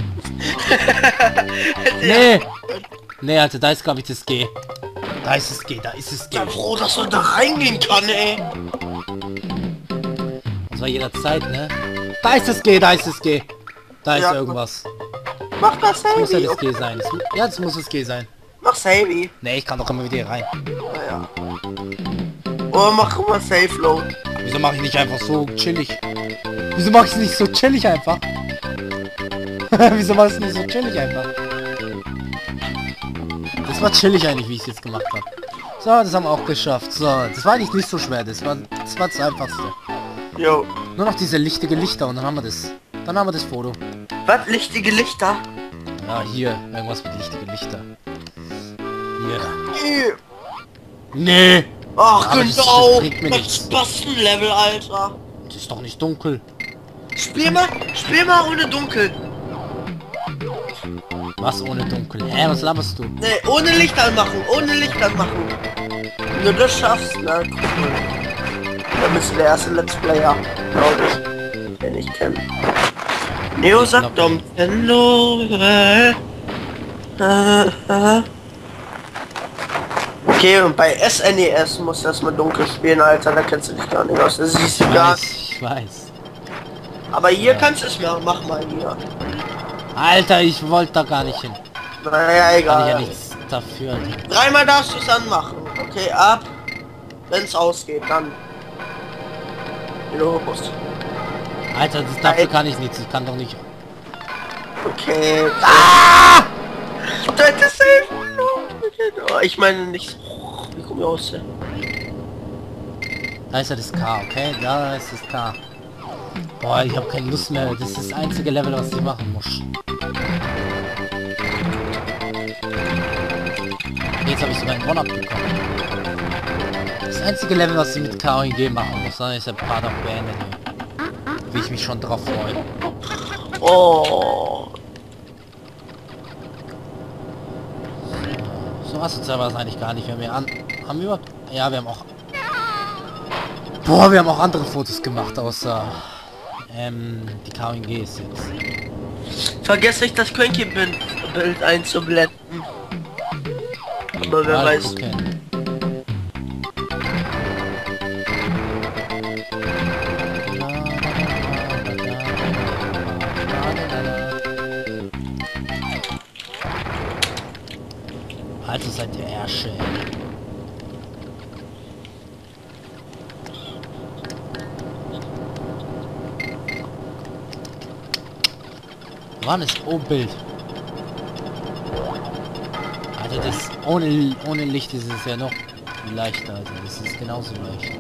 Nee. Nee, Alter, da ist, glaube ich, das G. Da ist es G, da ist es G. Ich bin froh, dass man da reingehen kann, ey. Das war jederzeit, ne? Da ist es G, da ist es G. Da ist Ja, irgendwas. Mach das Das muss ja Savvy. das G sein. Ja, das muss das G sein. Mach Savvy. Nee, ich kann doch immer wieder hier rein. Naja. Oder mach mal Safe Load. Wieso mache ich nicht einfach so chillig? Wieso mache ich es nicht so chillig einfach? Wieso mache ich es nicht so chillig einfach? Das war chillig eigentlich, wie ich es jetzt gemacht habe. So, das haben wir auch geschafft. So, das war eigentlich nicht so schwer. Das war das Einfachste. Jo. Nur noch diese lichtige Lichter und dann haben wir das. Dann haben wir das Foto. Was? Lichtige Lichter? Ja, hier. Irgendwas mit lichtige Lichter. Hier. Nee. Nee. Ach Aber genau. das bringt mir Das nichts. Spastenlevel, Alter. Das ist doch nicht dunkel. Spiel mal ohne Dunkel. Was ohne dunkel? Hä, was laberst du? Nee, ohne Licht anmachen, ohne Licht anmachen. Wenn du das schaffst, na cool. Dann bist du der erste Let's Player, glaube ich, den ich kenne. Neo sagt Nintendo. Okay, und bei SNES musst du erstmal dunkel spielen, Alter, da kennst du dich gar nicht aus. Das siehst du gar nicht. Ich weiß. Aber hier kannst du es machen, mach mal hier. Alter, ich wollte da gar nicht hin. Naja, Kann ich ja egal. nichts dafür. Alter. Dreimal darfst du es anmachen. Okay, ab. Wenn es ausgeht, dann. Los. Alter, dafür kann ich nichts. Ich kann doch nicht... Okay. Ah! Das ist oh, ich meine nicht... Wie komme ich aus? Da ist ja das K, okay? Da ist das K. Boah, ich habe keine Lust mehr. Das ist das einzige Level, was ich machen muss. Jetzt habe ich sogar einen One-Up bekommen. Das einzige Level, was ich mit K und G machen muss, dann ist der Part auch beendet. Wie ich mich schon drauf freue. Oh. So asozial war es eigentlich gar nicht. Haben wir überhaupt... Ja, wir haben auch... Boah, wir haben auch andere Fotos gemacht, außer... die KNGs jetzt. Vergesst nicht, das Cranky-Bild einzublenden. Aber wer weiß... Okay. Also seid ihr Ärsche. Wann ist O-Bild? Also das ohne Licht ist es ja noch leichter, also das ist genauso leicht.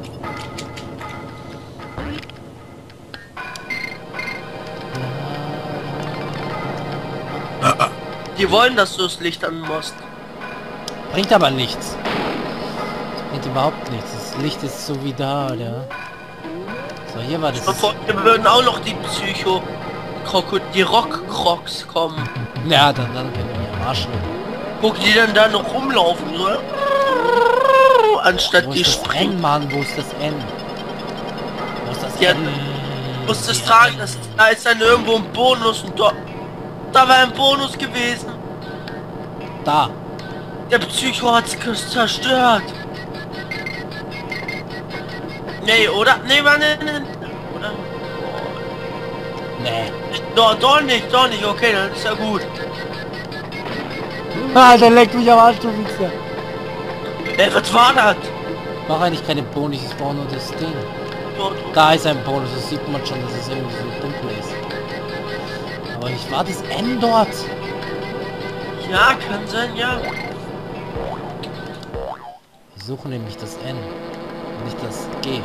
Die wollen, dass du das Licht anmachst. Bringt aber nichts. Das bringt überhaupt nichts. Das Licht ist so wie da, oder? So, hier war das. Wir würden auch noch die die Rock-Crocs kommen. Ja, dann können wir am Arsch nehmen. Guck, die dann da noch rumlaufen, so. Anstatt Wo die ist das springen. N, Mann? Wo ist das N? Wo ist das Ja, N? muss das tragen, da ist dann irgendwo ein Bonus und da war ein Bonus gewesen. Da. Der Psycho hat's zerstört. Nee, oder? Nee, Mann, nee. Oder? Nee. Doch nicht, okay, dann ist ja gut. Ah, der leckt mich am Arsch, du Wichser. Ey, was war das? Mach eigentlich keine Bonus, ich brauche nur das Ding. Dort. Da ist ein Bonus, das sieht man schon, dass es irgendwie so dunkel ist. Aber ich war das N dort. Ja, kann sein, ja. Ich suche nämlich das N, nicht das G.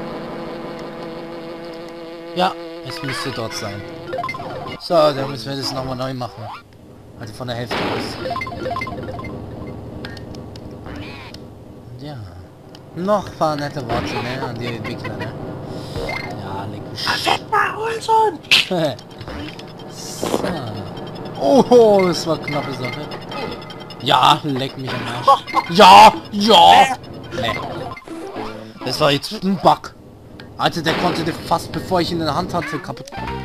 Ja, es müsste dort sein. So, dann müssen wir das nochmal neu machen. Also von der Hälfte aus. Ja. Noch ein paar nette Worte, ne, an die Entwickler, ne? Ja, leck mich. So. Oh, das war knappe Sache. Ja, leck mich am Arsch. Ja! Nee. Das war jetzt ein Bug. Alter, der konnte den fast, bevor ich ihn in der Hand hatte, kaputt.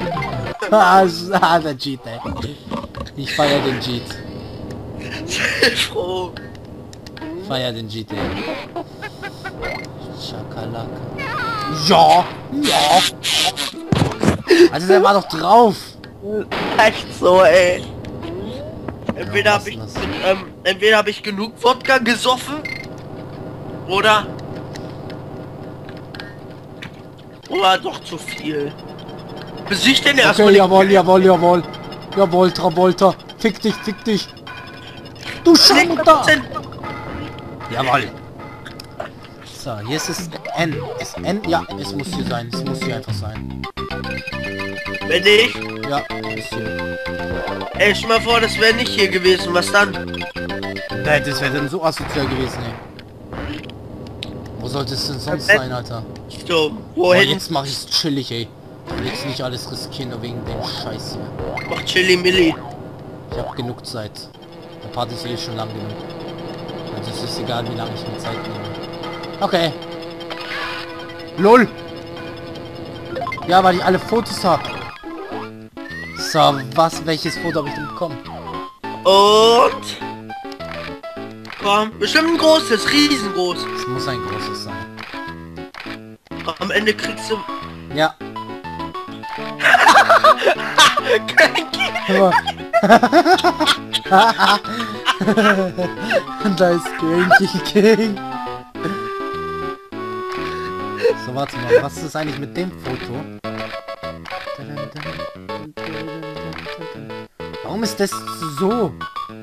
Der Cheat, ey. Ich feier den Cheat. Sei froh. Feier den Cheat, ey. Schakalaka. Ja! Also der war doch drauf. Echt so, ey. Ja, Entweder habe ich genug Wodka gesoffen oder doch zu viel. Besicht denn erstmal. Okay, jawohl, Travolta. Fick dich. Du Schammutter. Jawohl. So, hier ist es N. Ist N? Ja, es muss hier sein. Es muss hier einfach sein. Wenn nicht, Ja, ist hier. ey, stell mal vor, das wäre nicht hier gewesen. Was dann? Nee, das wäre dann so asozial gewesen, ey. Wo sollte es denn sonst sein, Alter? So, Oh, wohin? jetzt mach ich's chillig, ey. Ich will jetzt nicht alles riskieren, nur wegen dem Scheiß hier. Mach Chili Milli. Ich habe genug Zeit. Der Part ist eh schon lang genug. Also es ist egal, wie lange ich mir Zeit nehme. Okay. LOL! Ja, weil ich alle Fotos habe. So, welches Foto habe ich denn bekommen? Und... Komm, bestimmt ein großes, riesengroß. Es muss ein großes sein. Am Ende kriegst du... Ja. Aber da ist Cranky King. So, warte mal, was ist eigentlich mit dem Foto? Warum ist das so?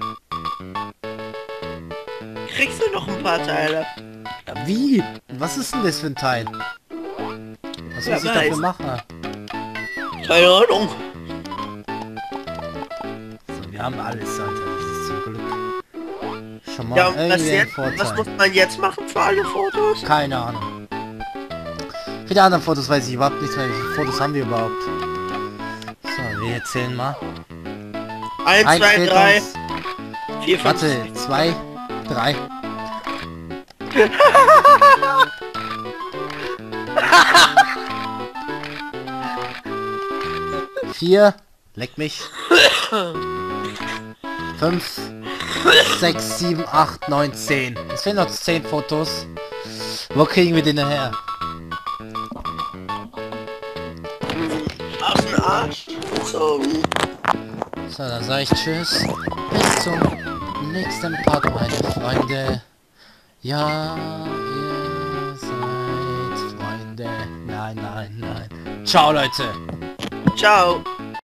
Kriegst du noch ein paar Teile? Wie? Was ist denn das für ein Teil? Was Wer muss ich weiß. dafür machen? Keine Ahnung. So, wir haben alles, Alter. Das ist zum Glück. Schon mal Ja, und was irgendwie ein jetzt? Was Vorteil. muss man jetzt machen für alle Fotos? Keine Ahnung. Für die anderen Fotos weiß ich überhaupt nichts mehr. Wie viele Fotos haben wir überhaupt? So, wir zählen mal. 1, Eins 2, fehlt 3, uns. 4, 5. Warte, 2, 3. Vier, leck mich. 5, 6, 7, 8, 9, 10. Es fehlen noch 10 Fotos. Wo kriegen wir den denn her? Aus dem Arsch. So. So, dann sage ich Tschüss. Bis zum nächsten Part, meine Freunde. Ja, ihr seid Freunde. Nein, nein, nein. Ciao, Leute. Ciao.